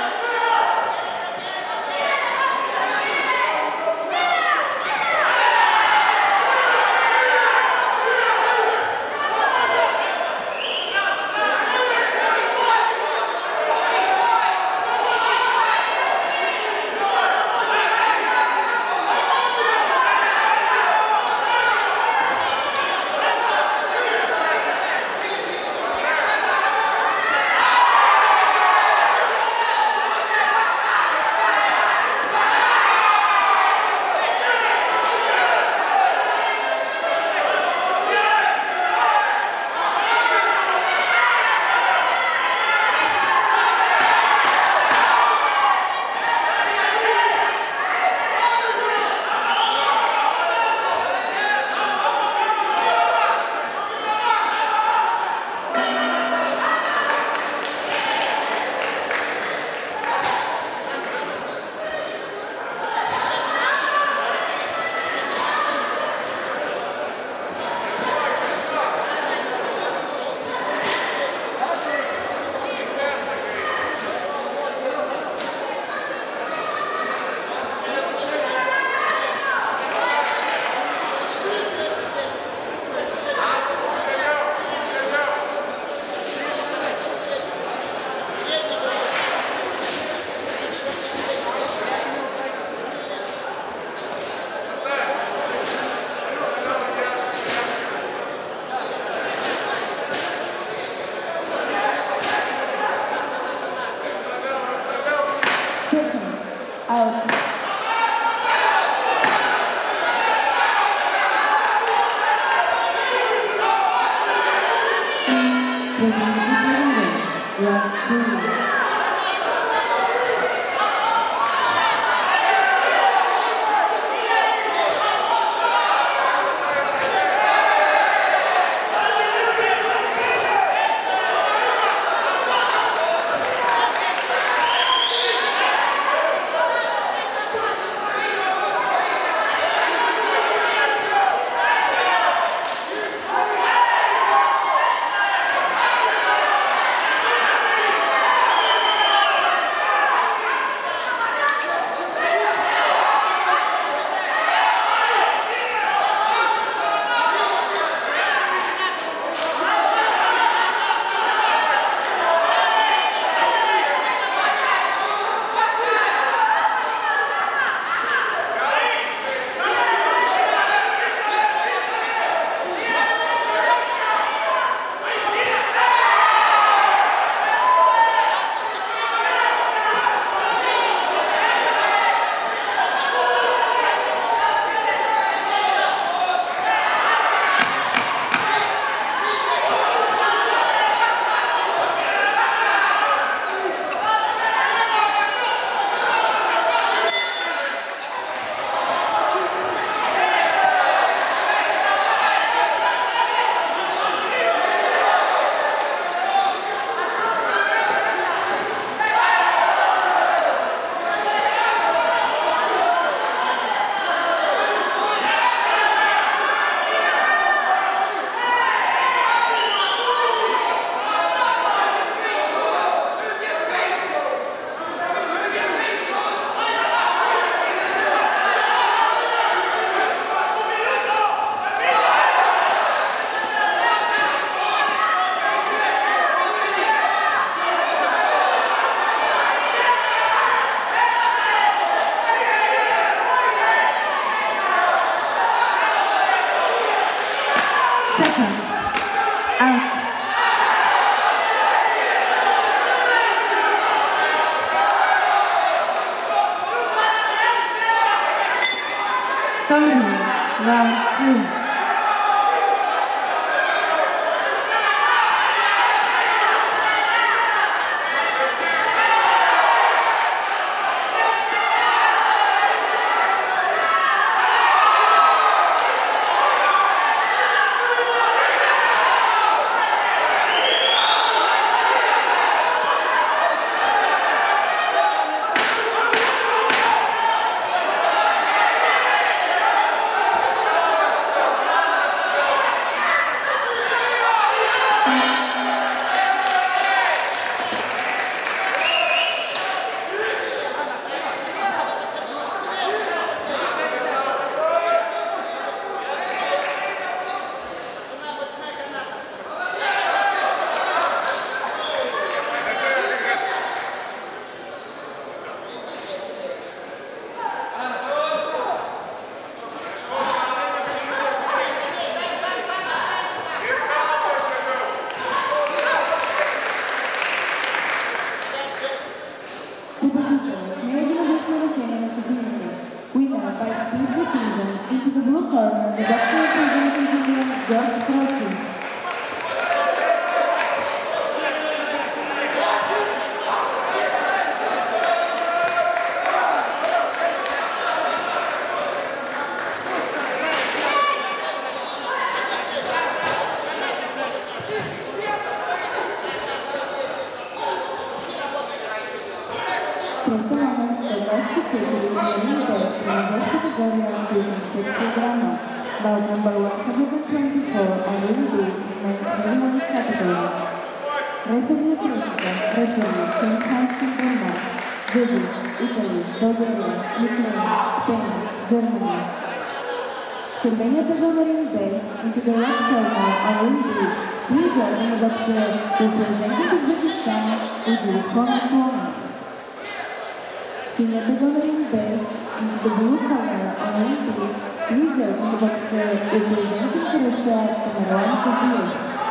Out. Last two. Втори, round two. Победитель с неединодушно решение на съединение. Winner by split decision into the blue corner, the boxer representing England, George Crotty. Среща номер сто двадесет и четири на Ring B при мъжа в категория до осемдесет килограма. Bout number one hundred twenty-four on Ring B in men's heavyweight category. Рефери на срещата, рефери Ken Hansen Denmark. Judges Italy, Bulgaria, Ukraine, Spain, Germany. Червеният ъгъл на Ring B into the red corner on Ring B. Please welcome the boxer representing Uzbekistan, Udyr Khonaslanov. Синята ъгъл на Ring B into the blue corner on Ring B. Please welcome the boxer representing Russia, Tamerlan Kaziev.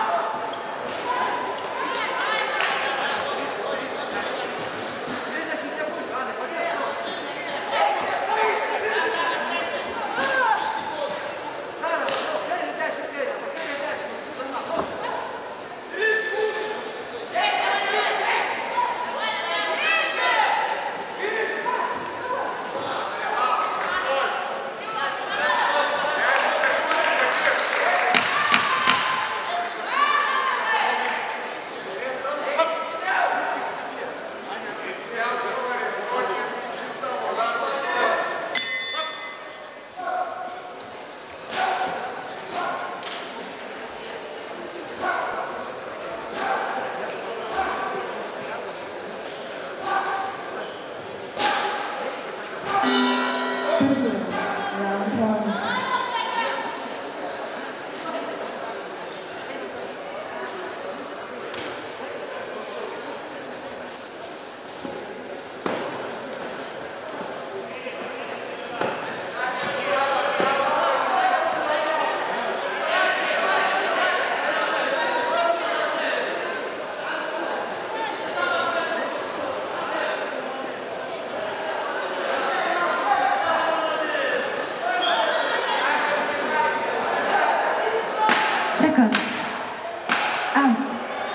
Seconds. Out.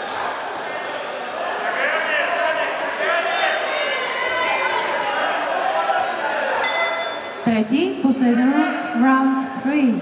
Трети, последен рунд, round three.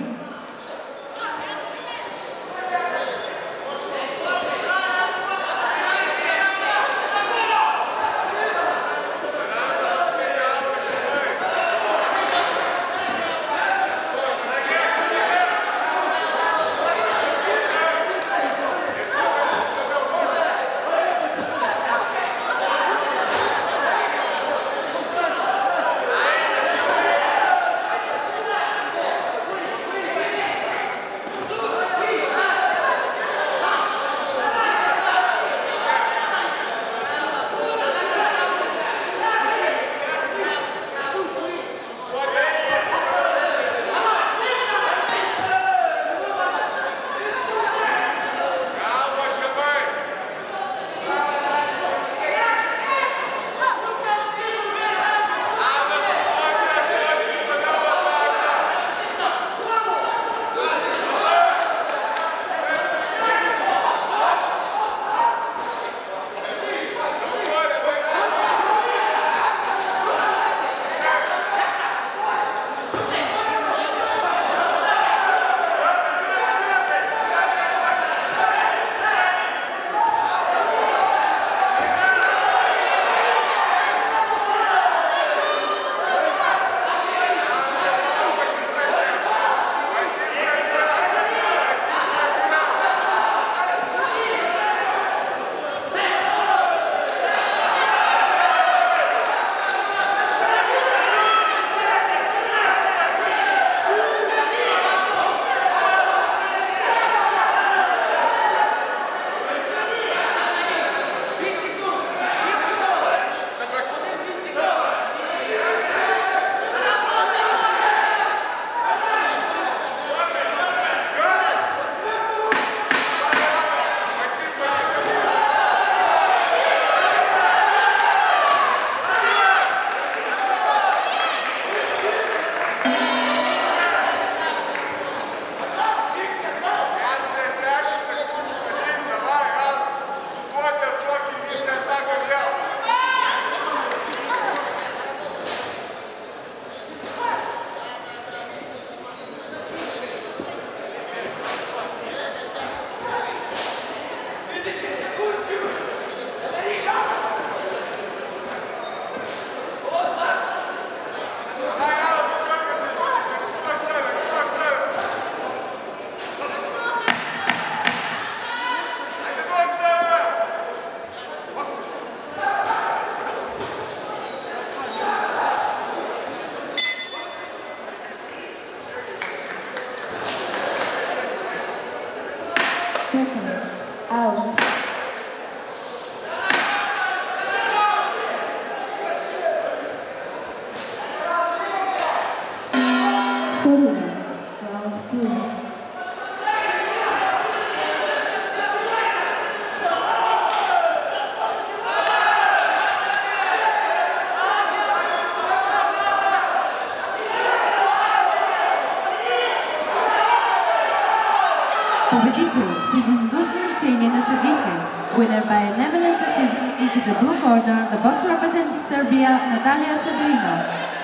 Победител с единодушно решение на съдиите. Winner by unanimous decision into the blue corner, the boxer representing Serbia, Natalia Shadrina.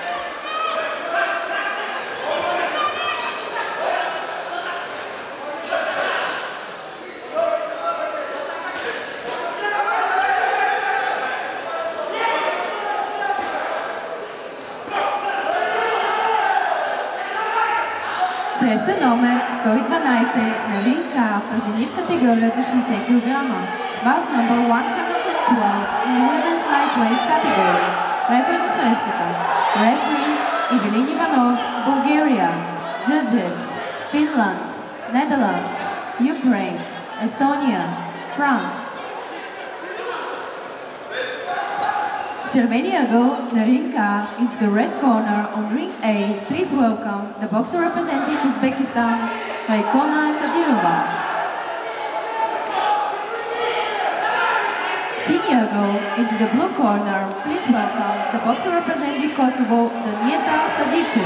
Среща номер сто и дванайсет на ринг А при жени в категорията шейсет килограма. Bout number one hundred twelve in the women's lightweight category. Рефери на срещата. Referee Ивелин Иванов, Bulgaria. Judges Finland, Netherlands, Ukraine, Estonia, France. В червения ъгъл на ринг А, into the red corner on ring A, please welcome the boxer representing Uzbekistan, Raikona Kadyrova. Senior ъгъл into the blue corner, please welcome the boxer representing Kosovo, Danieta Sadiku.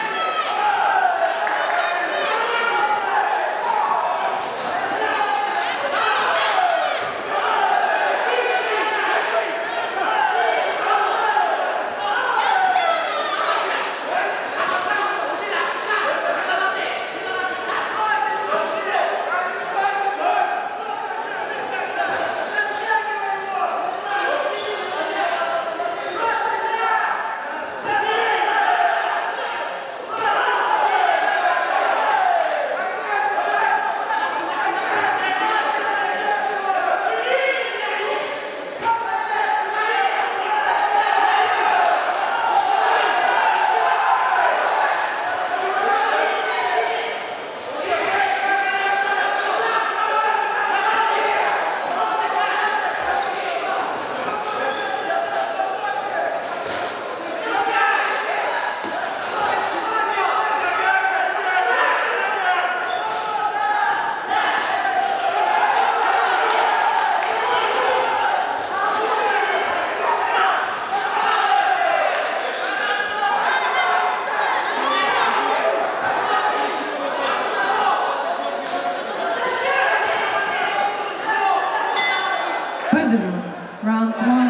Round one.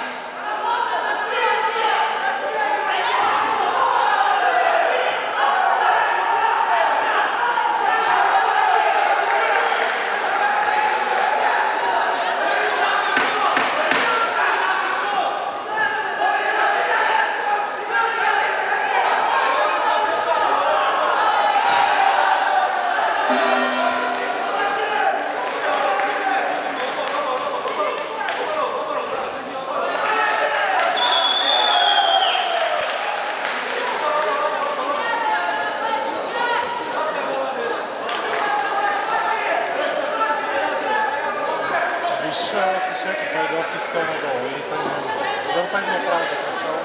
Всеки той доста сто надолу и дълпен го прави да начало.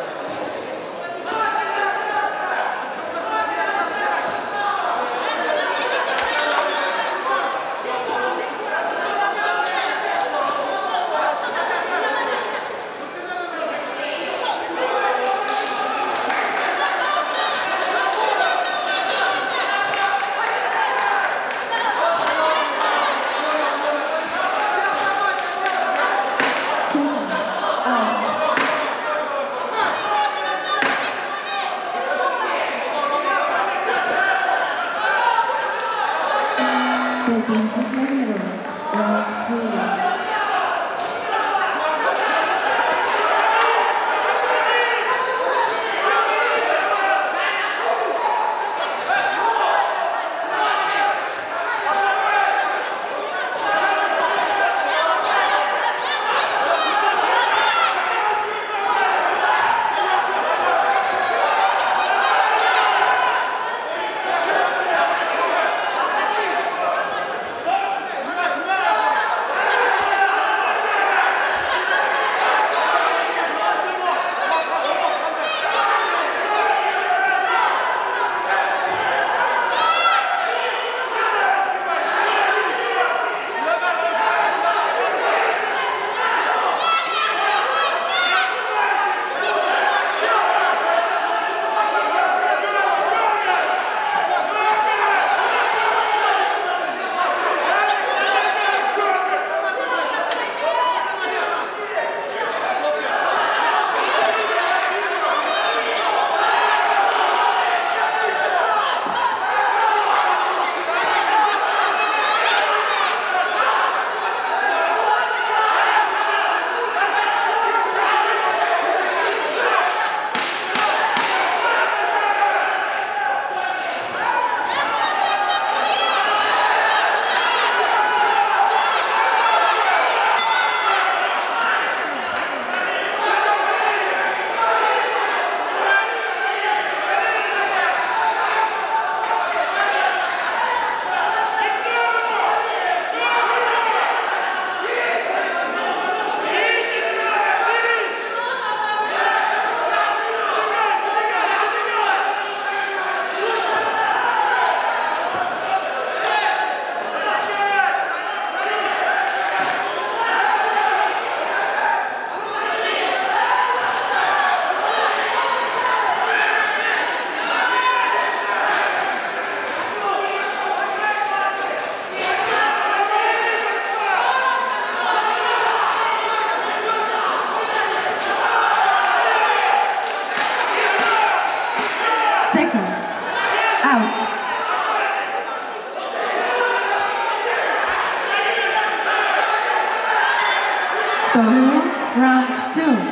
two.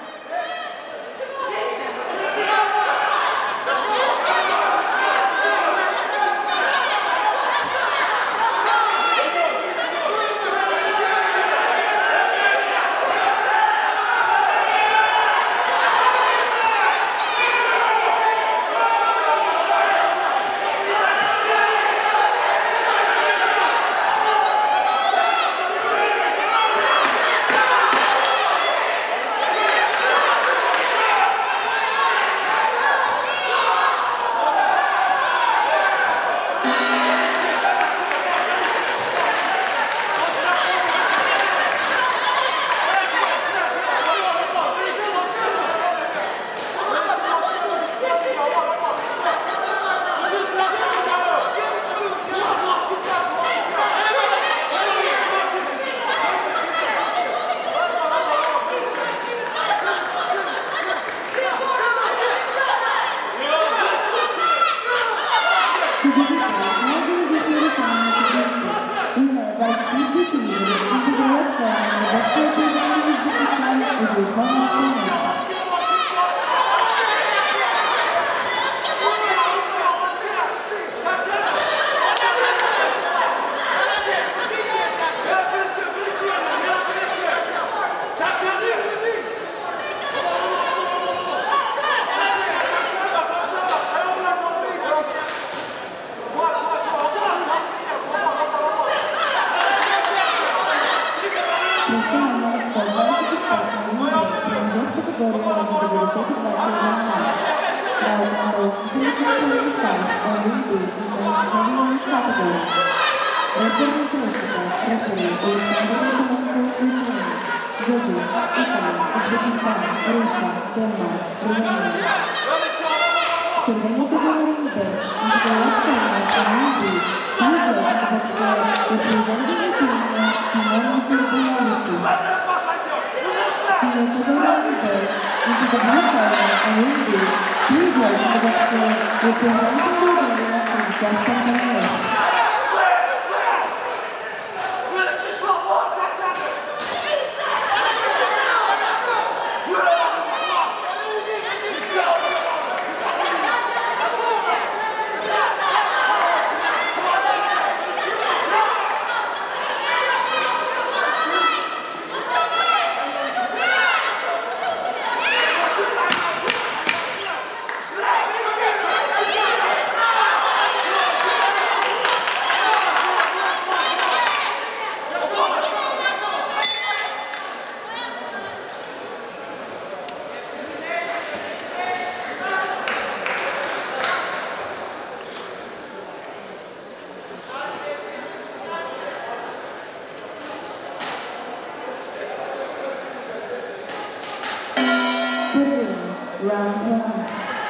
Round one.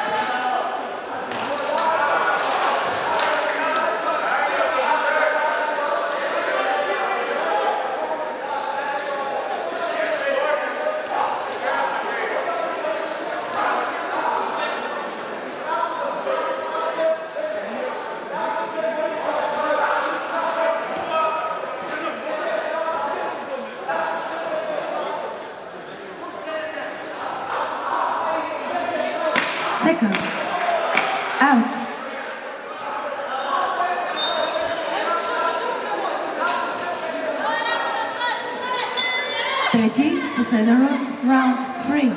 Seconds. Out. Трети, последен раунд, раунд три.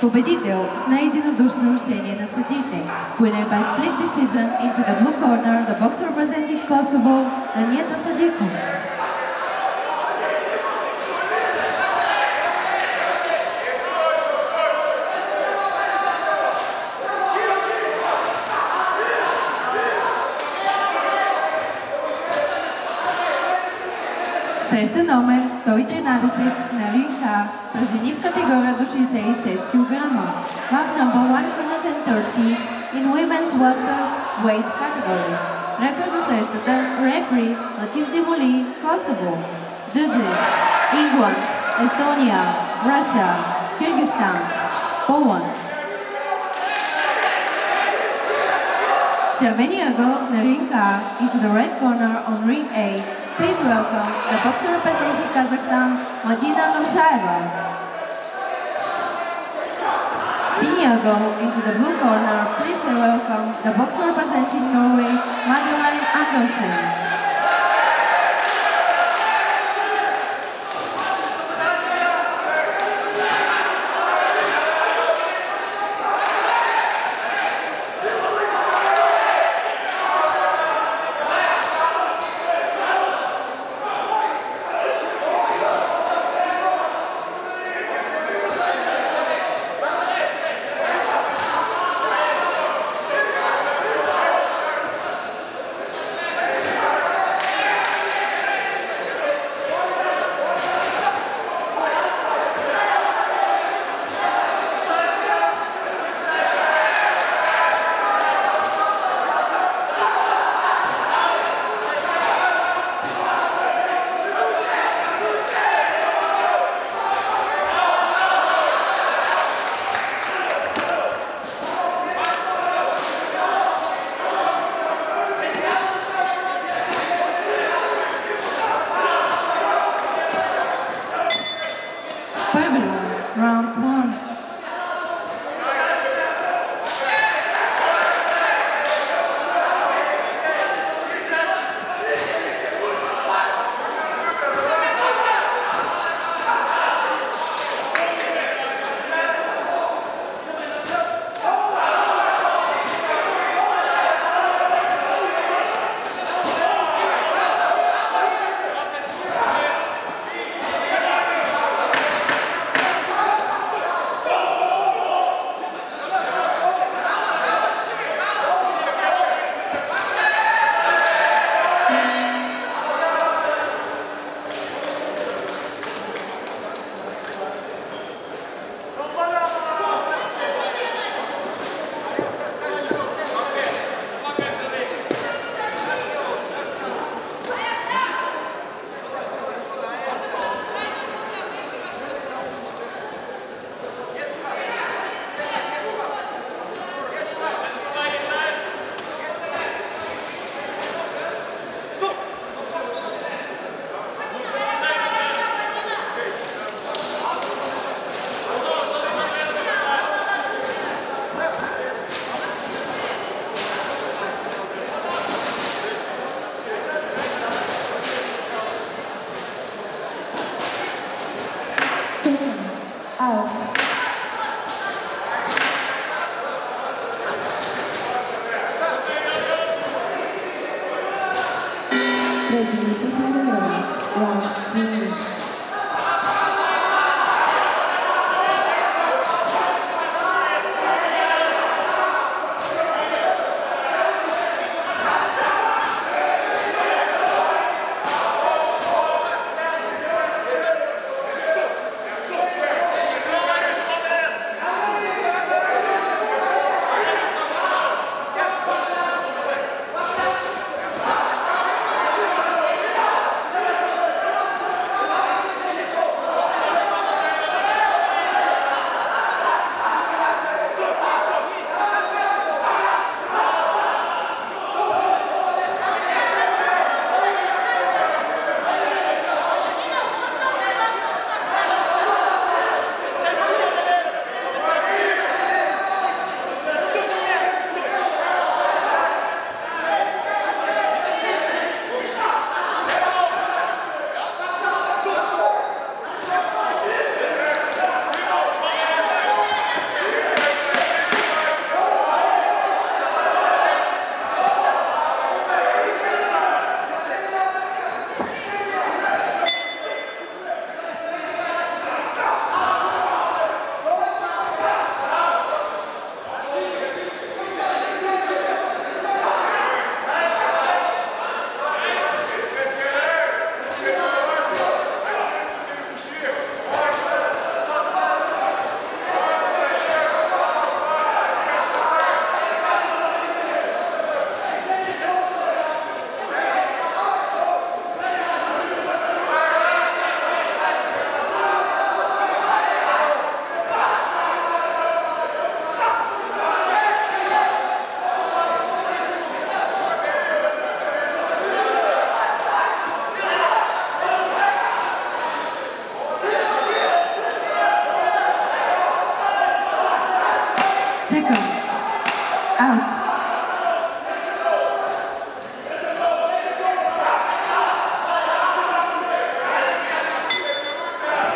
Победител с неединодушно решение на съдиите. Winner by split decision into the blue corner, the boxer representing Kosovo, Danieta Sadiko. Среща номер сто и тринадесет на ринг А при жени в категория до шейсет и шест килограма. Bout number one hundred thirty in women's welterweight category. Рефер на срещата рефери Латиф Демоли, Kosovo. Judges England, Estonia, Russia, Kyrgyzstan, Poland. Червения ъгъл на ринг А into the red corner on ring A. Please welcome the boxer representing Kazakhstan, Madina Nurshaeva. Senior go into the blue corner. Please welcome the boxer representing Norway, Madeleine Andersen. Round one. Out. Ready to final round. Round three.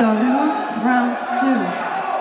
Втори рунд, раунд two.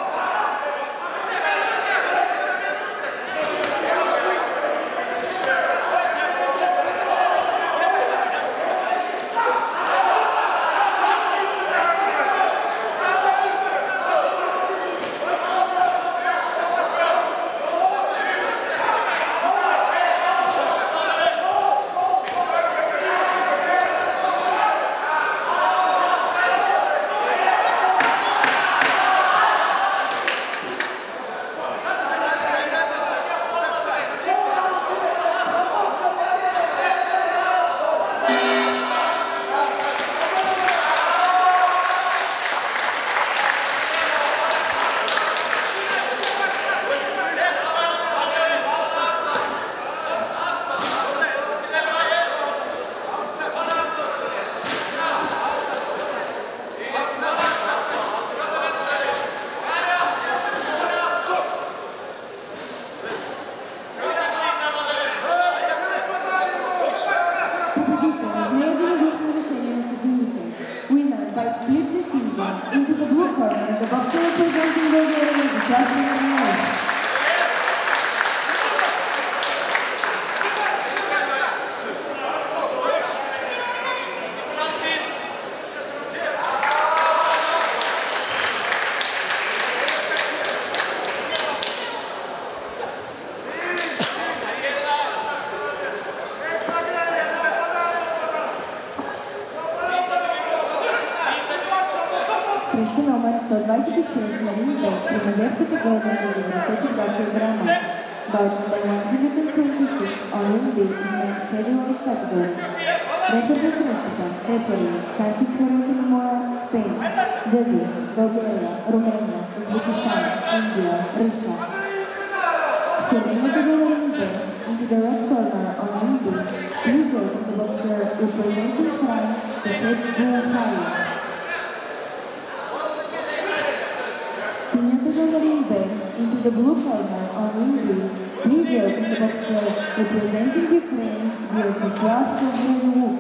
Winner by split decision into the blue corner, the boxer representing Bulgaria is Catherine Arnaud. Срещу номер сто двадесет и шест на ринг Б при мъже в категория до деветдесет и два килограма. Bout number one hundred twenty-six on ring B in men's heavyweight category. Referee на срещата. Referee Санчес Флорентино Мора, Spain. Judges Bulgaria, Romania, Uzbekistan, India, Russia. В червения ъгъл на ринг Б into the red corner on ring B. Please welcome the boxer representing France, Jacques Bouafaya. Ring B into the blue corner on ring B. Please welcome the boxer representing Ukraine, Vyacheslav Kovryuk.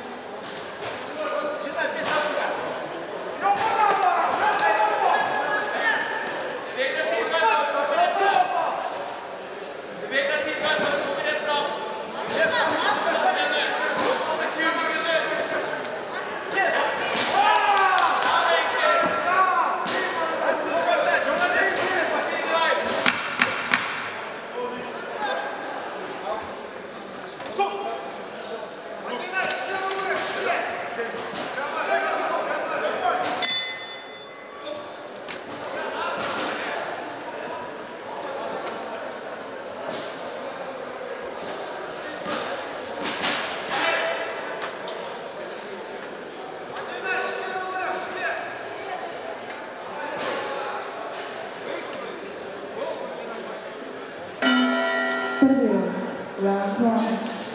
Първи рунд. Раунд one.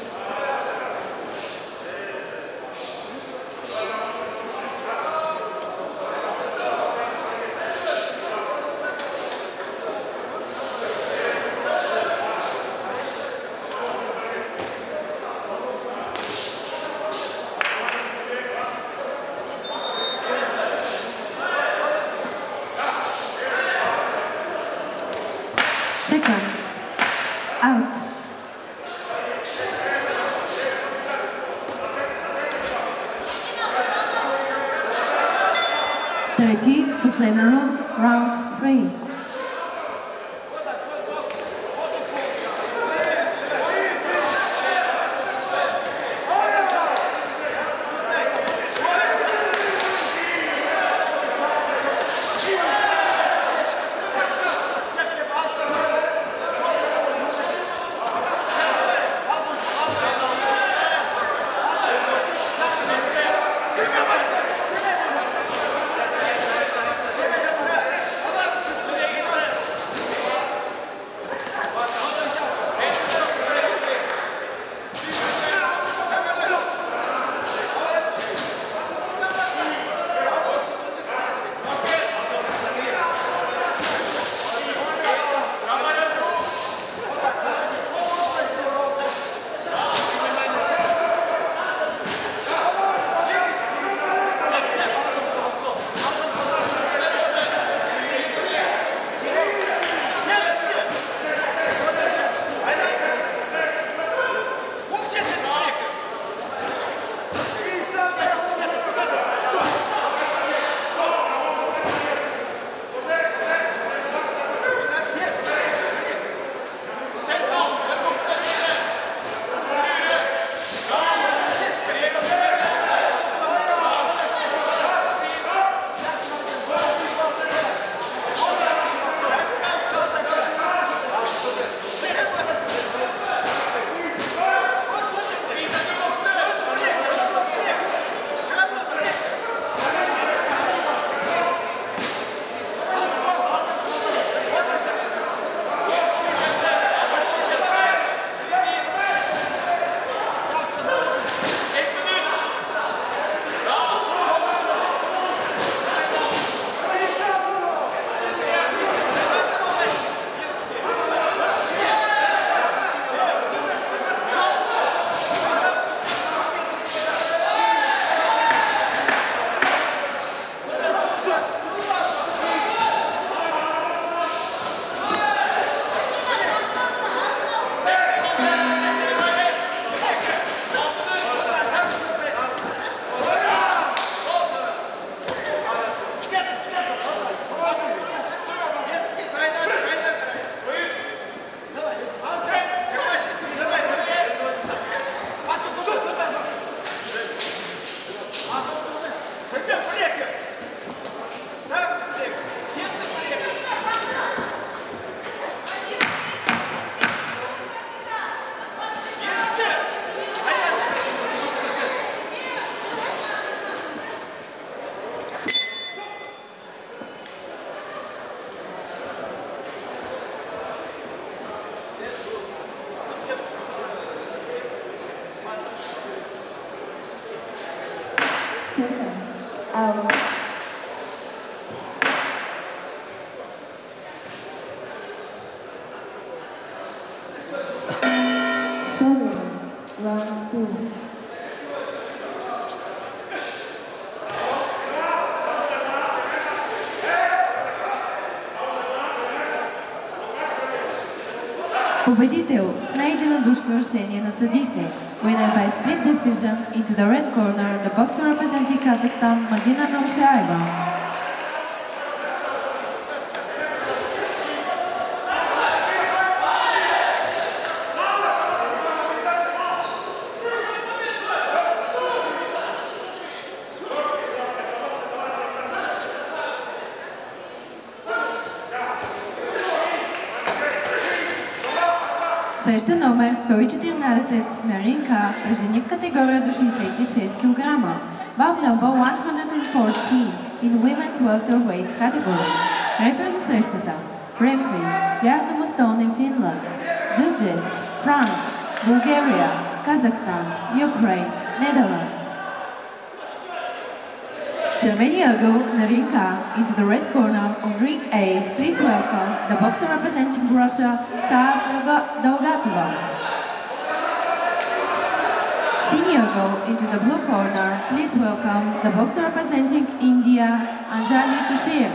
Seconds. Out. Трети, последен рунд, раунд three. seconds, out. Второй раунд, round two. Победител с най-единодушно решение на съдиите. Winner by split decision into the red corner, the boxer representing Kazakhstan, Madina Nurshayeva. Среща номер сто и четиринадесет на ринг А при жени в категория до шейсет и шест килограма. Bout number one hundred fourteen in women's welterweight category. Рефери на срещата. Рефери Jarno Mustonen, Finland. Judges France, Bulgaria, Kazakhstan, Ukraine, Netherlands. Червения ъгъл на ринг А into the red corner on ring A, please welcome the boxer representing Russia, Saar Dalgatova. Senior ъгъл into the blue corner, please welcome the boxer representing India, Anjali Tushir.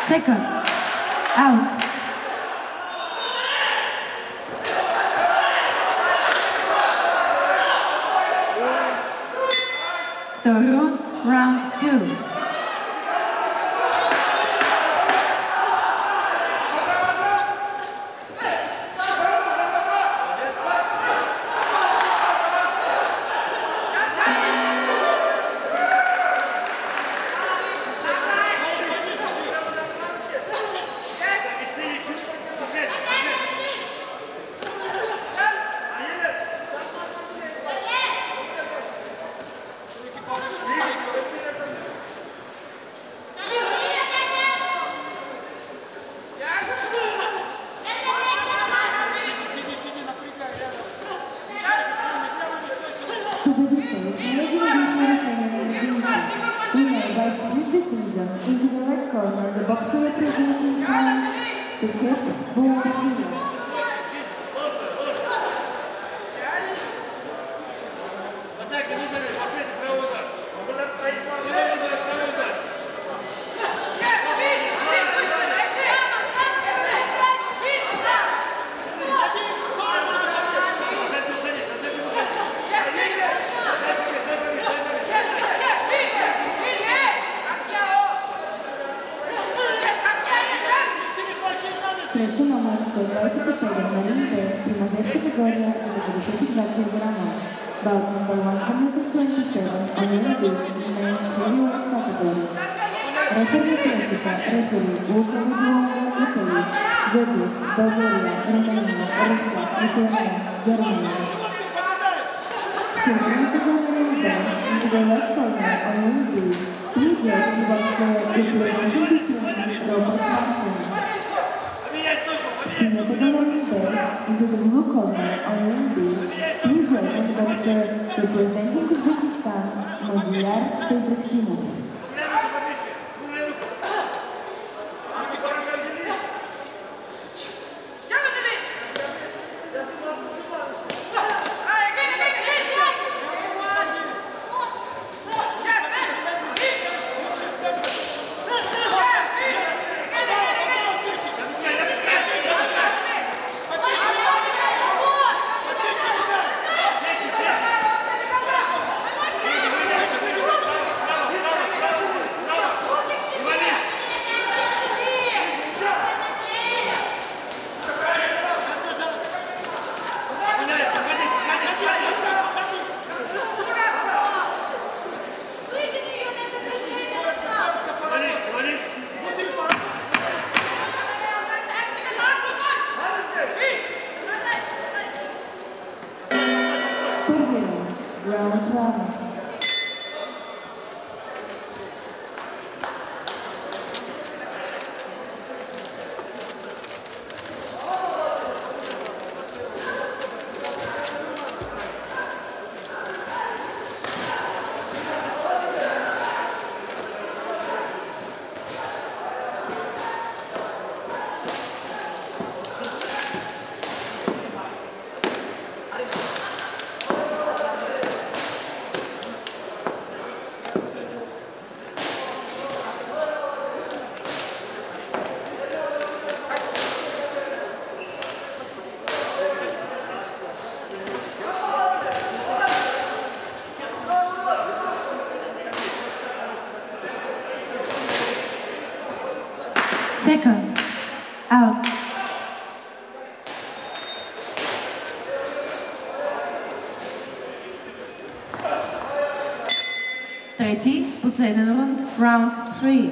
seconds. Out. Второй раунд, round two. Победител с неединодушно решение на съединение. Winner by split decision into the red corner, the boxer representing France, Sukhit Bouafina. Срещу номер сто двадесет и седем на ринг Б при мъже в категория до деветдесет и два килограма. Bout number one hundred twenty-seven on ring B in men's heavyweight category. Referee срещата, referee Luca Vidiongo, Italy. Judges Bulgaria, Romania, Russia, Lithuania, Germany. Четвъртата на ring B into the left corner on ring B. Please welcome the boxer representing Ukraine, Robert Martin. Синята на ring B into the blue corner on ring B. Please welcome the boxer representing Uzbekistan, Madiyar Seydraksimov. Round one. Seconds. Out. Трети, последен рунд, round three.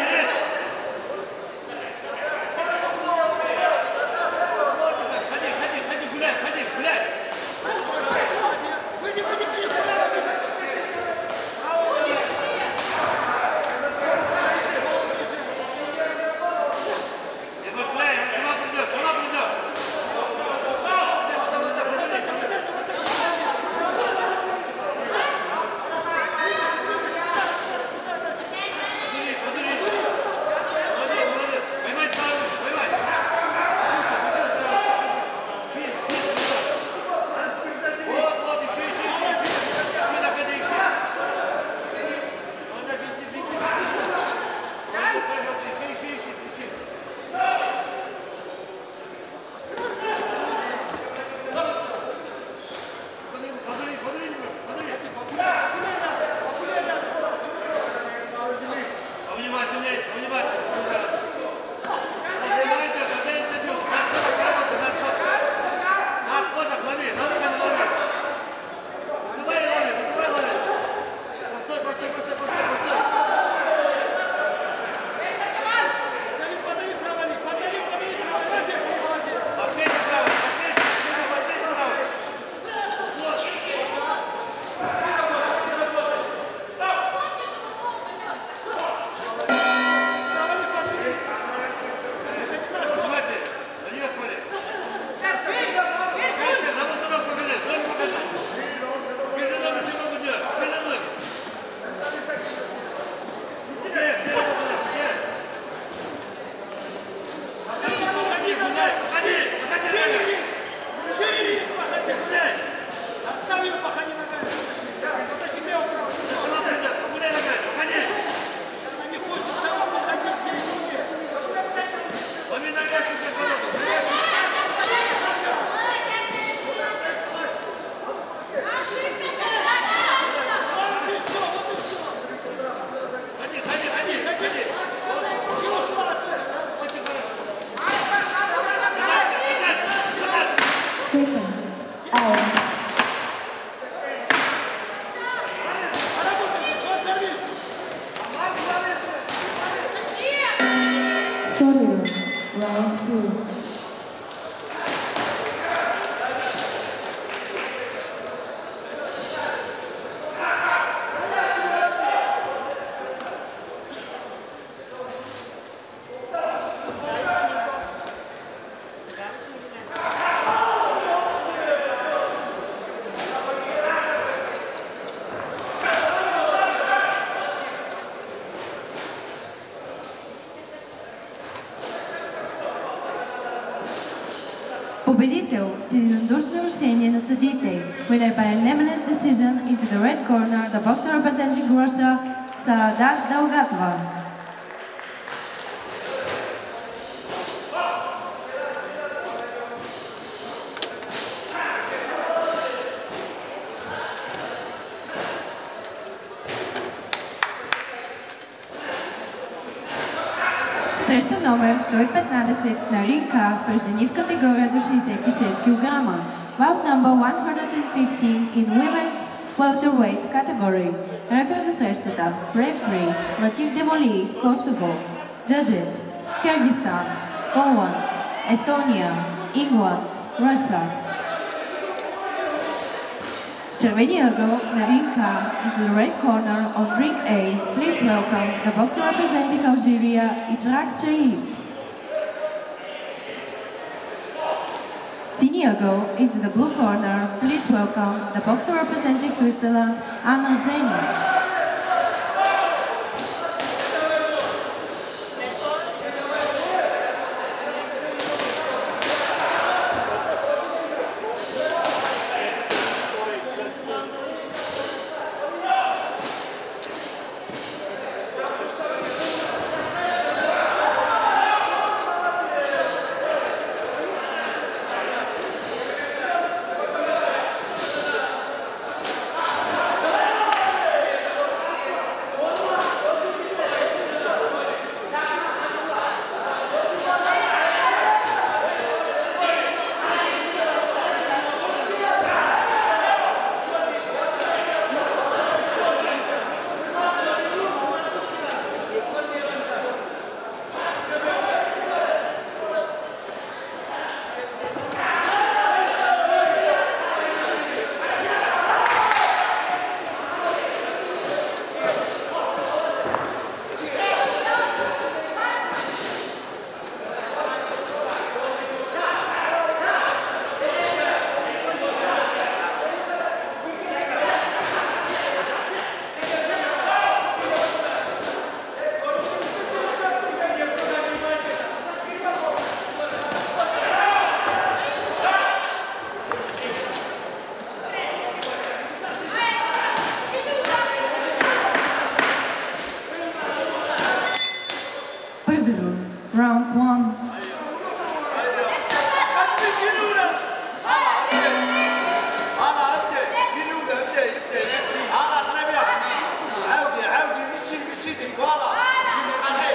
Ходи, ходи. Победител с единодушно решение на съдиите. Winner by unanimous decision into the red corner, the boxer representing Russia, Saadat Dalgatova. Среща номер сто и петнадесет на ринг А при жени в категория до шейсет и шест килограма. Bout number one hundred fifteen in women's welterweight category. Рефер на срещата. Referee Латиф Демоли, Kosovo. Judges Kyrgyzstan, Poland, Estonia, England, Russia. В червения ъгъл на ринг А into the red corner on ring A, please welcome the boxer representing Algeria, Idrak Chaib. Senior ъгъл into the blue corner, please welcome the boxer representing Switzerland, Anna Zeni. Round one. عاودي عاودي مشي مشي ديك فوالا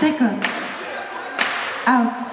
Seconds. Out.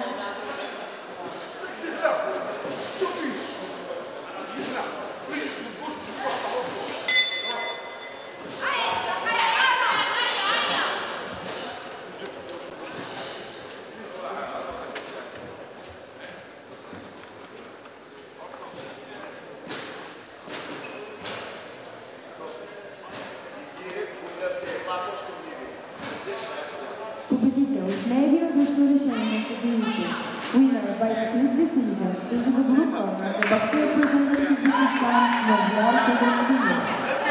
Победител с неединодушно решение на съдиите. Winner by split decision into the blue corner, the boxer representing Uzbekistan, Nurulay Sadruddinov.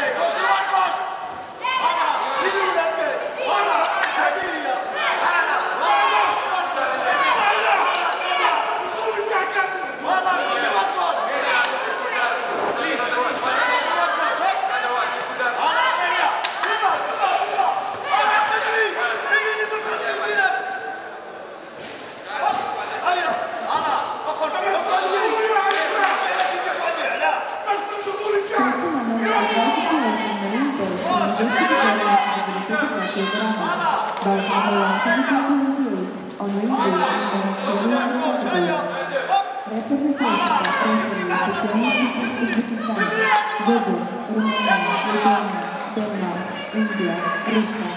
Judges, Romania, Lithuania, Denmark, India, Russia.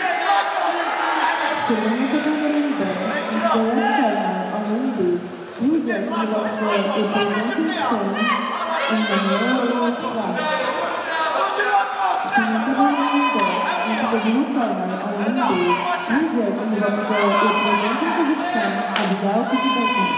Червената камера Б is the red corner on ring B. User will also representing Spain in the middle of the flag. Синята камера Б is the blue corner on ring B. User will also representing Kazakhstan, Abzal Kutubakov.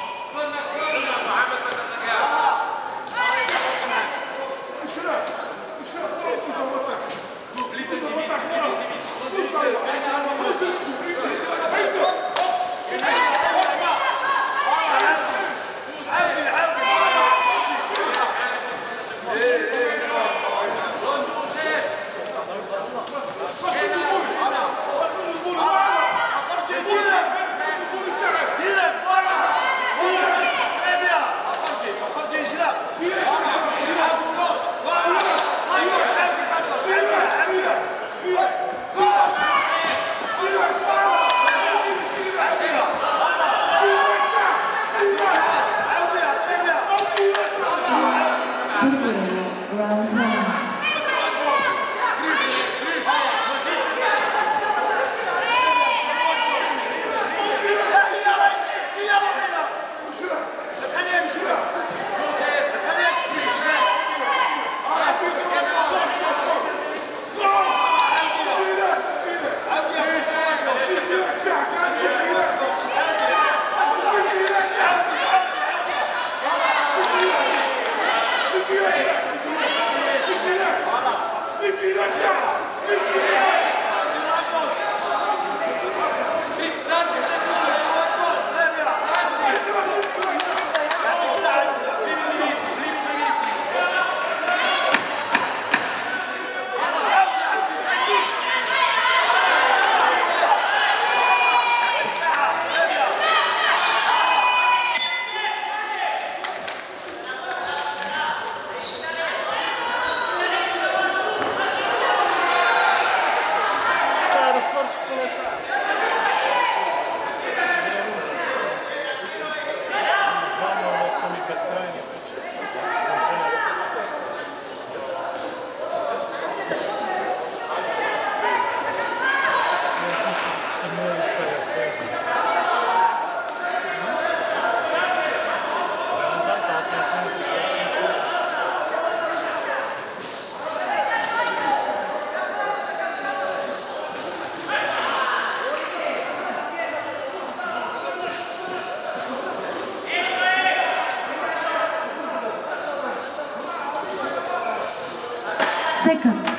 Seconds.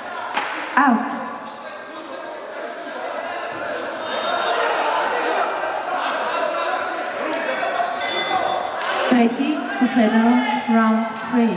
Out. Трети, последен рунд, раунд три.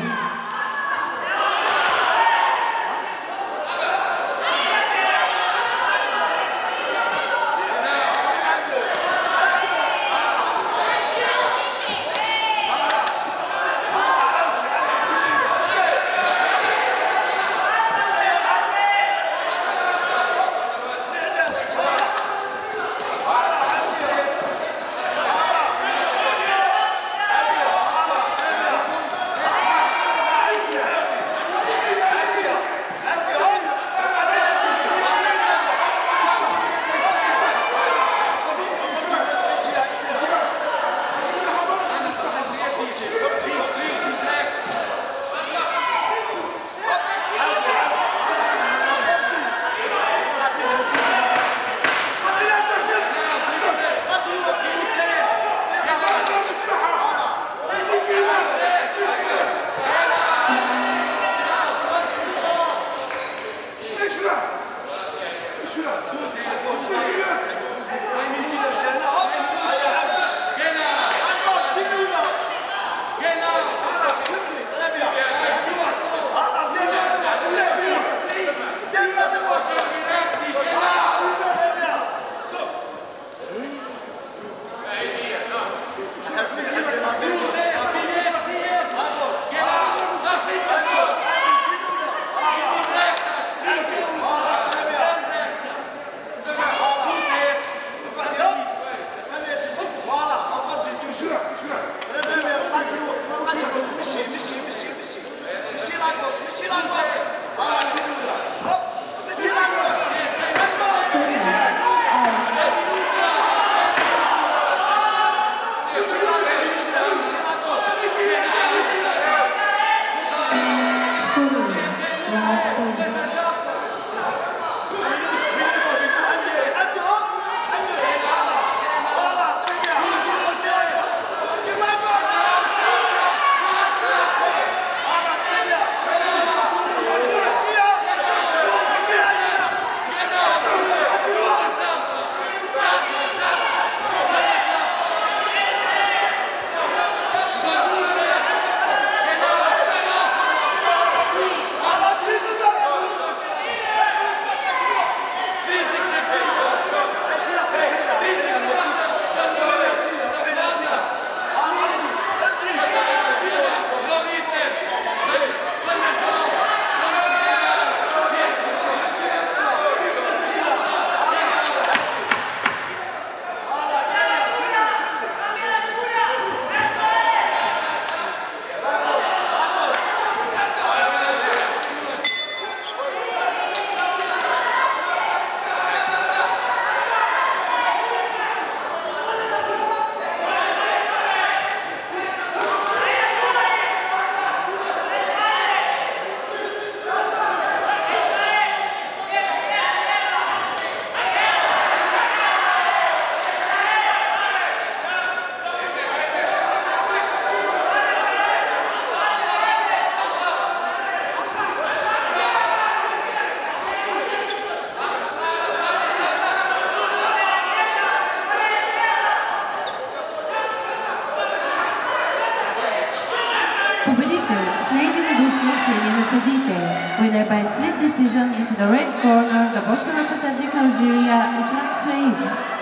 съдиите. Winner by split decision into the red corner, the boxer representing Algeria, Ichraq Chaib.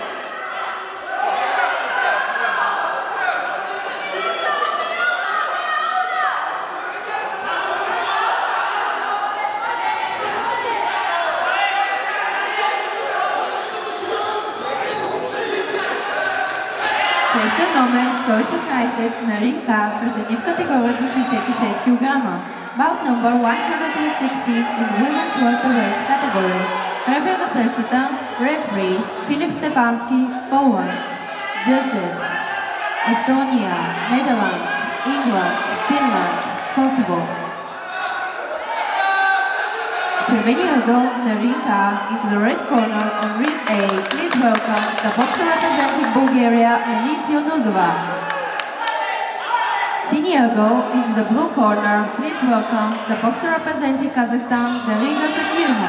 Среща номер сто и шестнайсет на ринг А, жени в категория до шейсет и шест килограма. Bout number one hundred sixteen in women's welterweight category. Рефер на срещата, рефери Филип Стефански, Poland. Judges Естония, Netherlands, England, Finland, Kosovo. Червения ъгъл на ринг А into the red corner on ring A. Please welcome the boxer representing Bulgaria, Melisio Nuzova. Синия ъгъл into the blue corner. Please welcome the boxer representing Kazakhstan, Dariga Shakirova.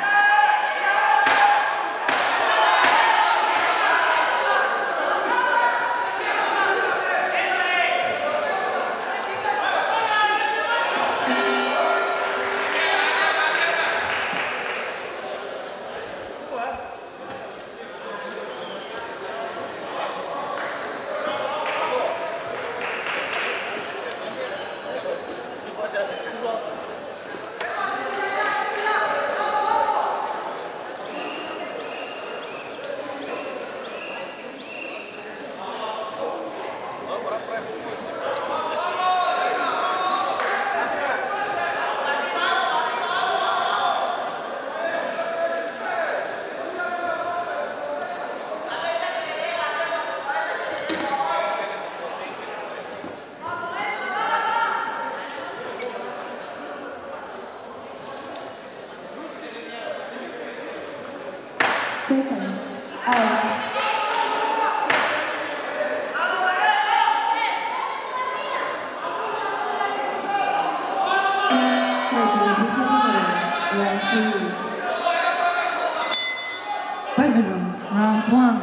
Seconds. Out. Round two. Първи рунд, round one.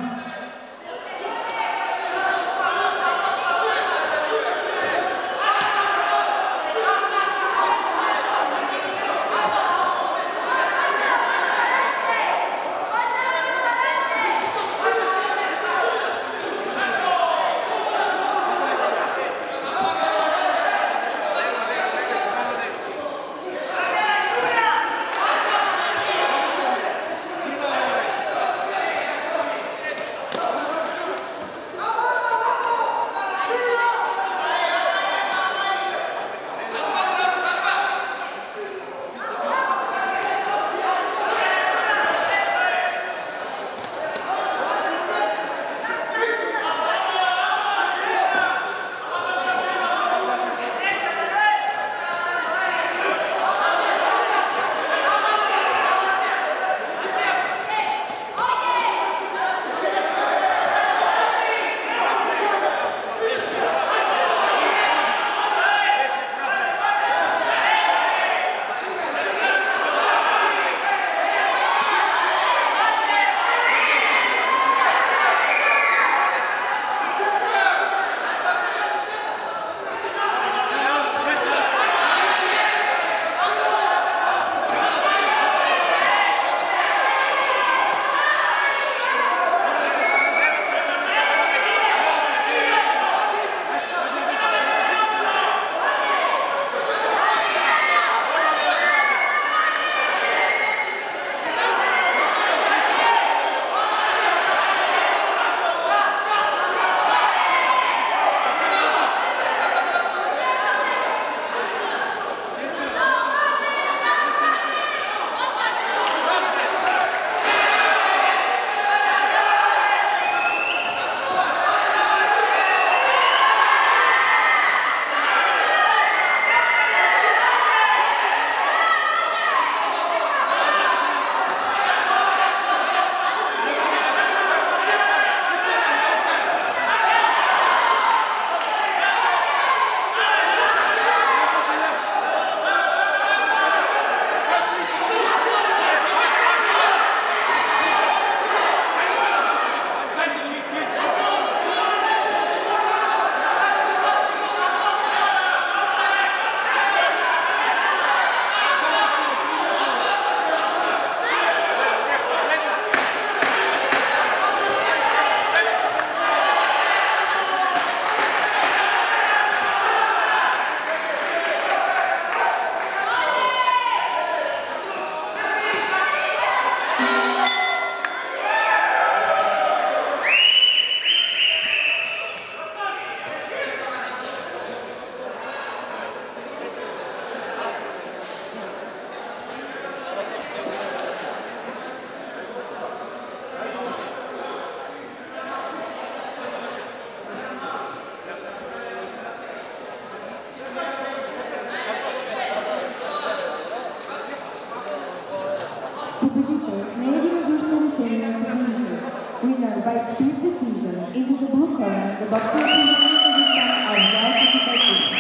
Победител с неединодушно решение на съдиите. Winner by split decision into the blue corner, the boxer representing Kazakhstan, Avzal Kutubekov.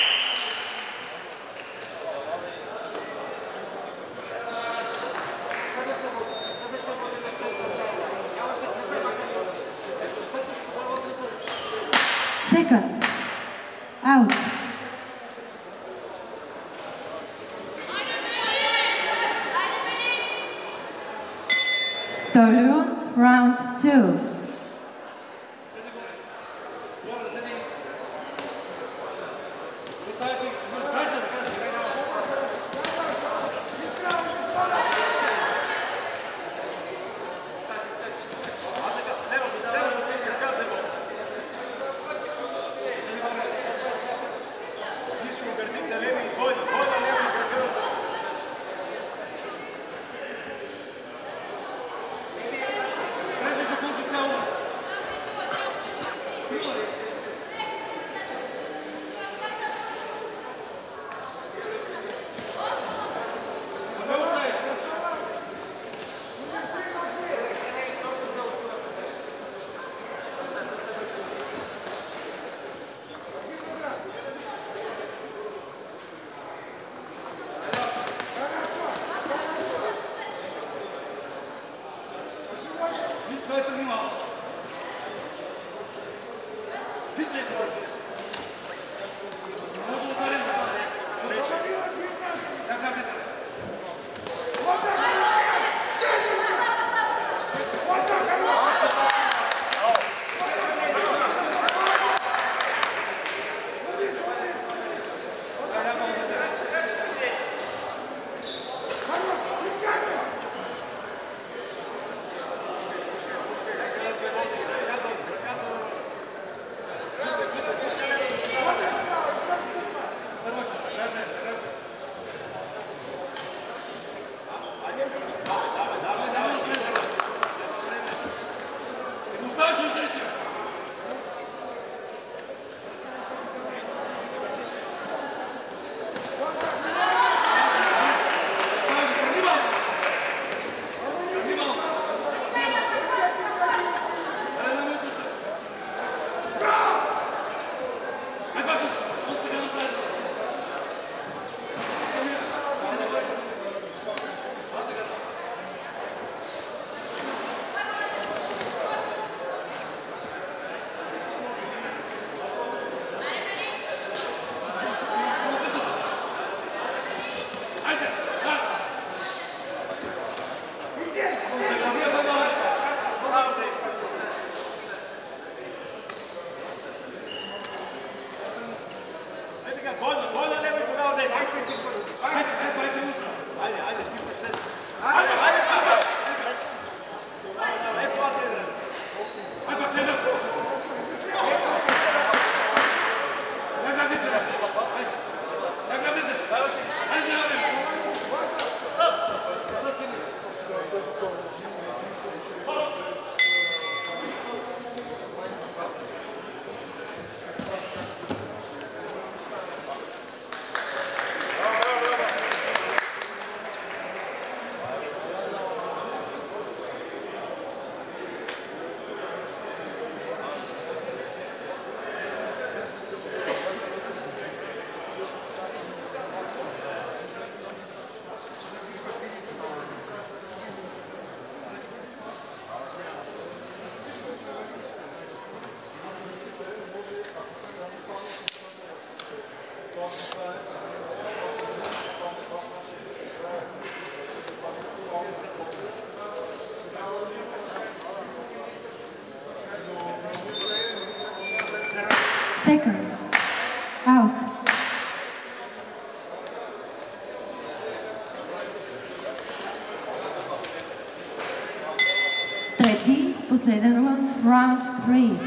Seconds. Out. Third round, round two. Seconds. Out. Трети, последен раунд, раунд три.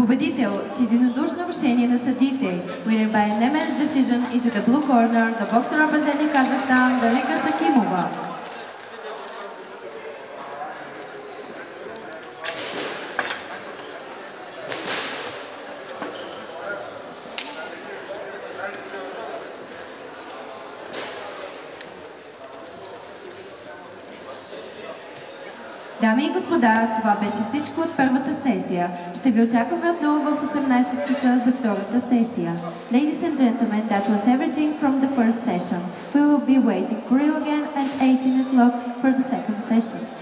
Победител с единодушно решение на съдиите, winner by unanimous decision into the blue corner, the boxer representing Kazakhstan, Darika Shakimova. Дами и господа, това беше всичко от първата сесия. Ще ви очакваме отново в осемнайсет часа за втората сесия. Ladies and gentlemen, that was everything from the first session. We will be waiting for you again at eighteen o'clock for the second session.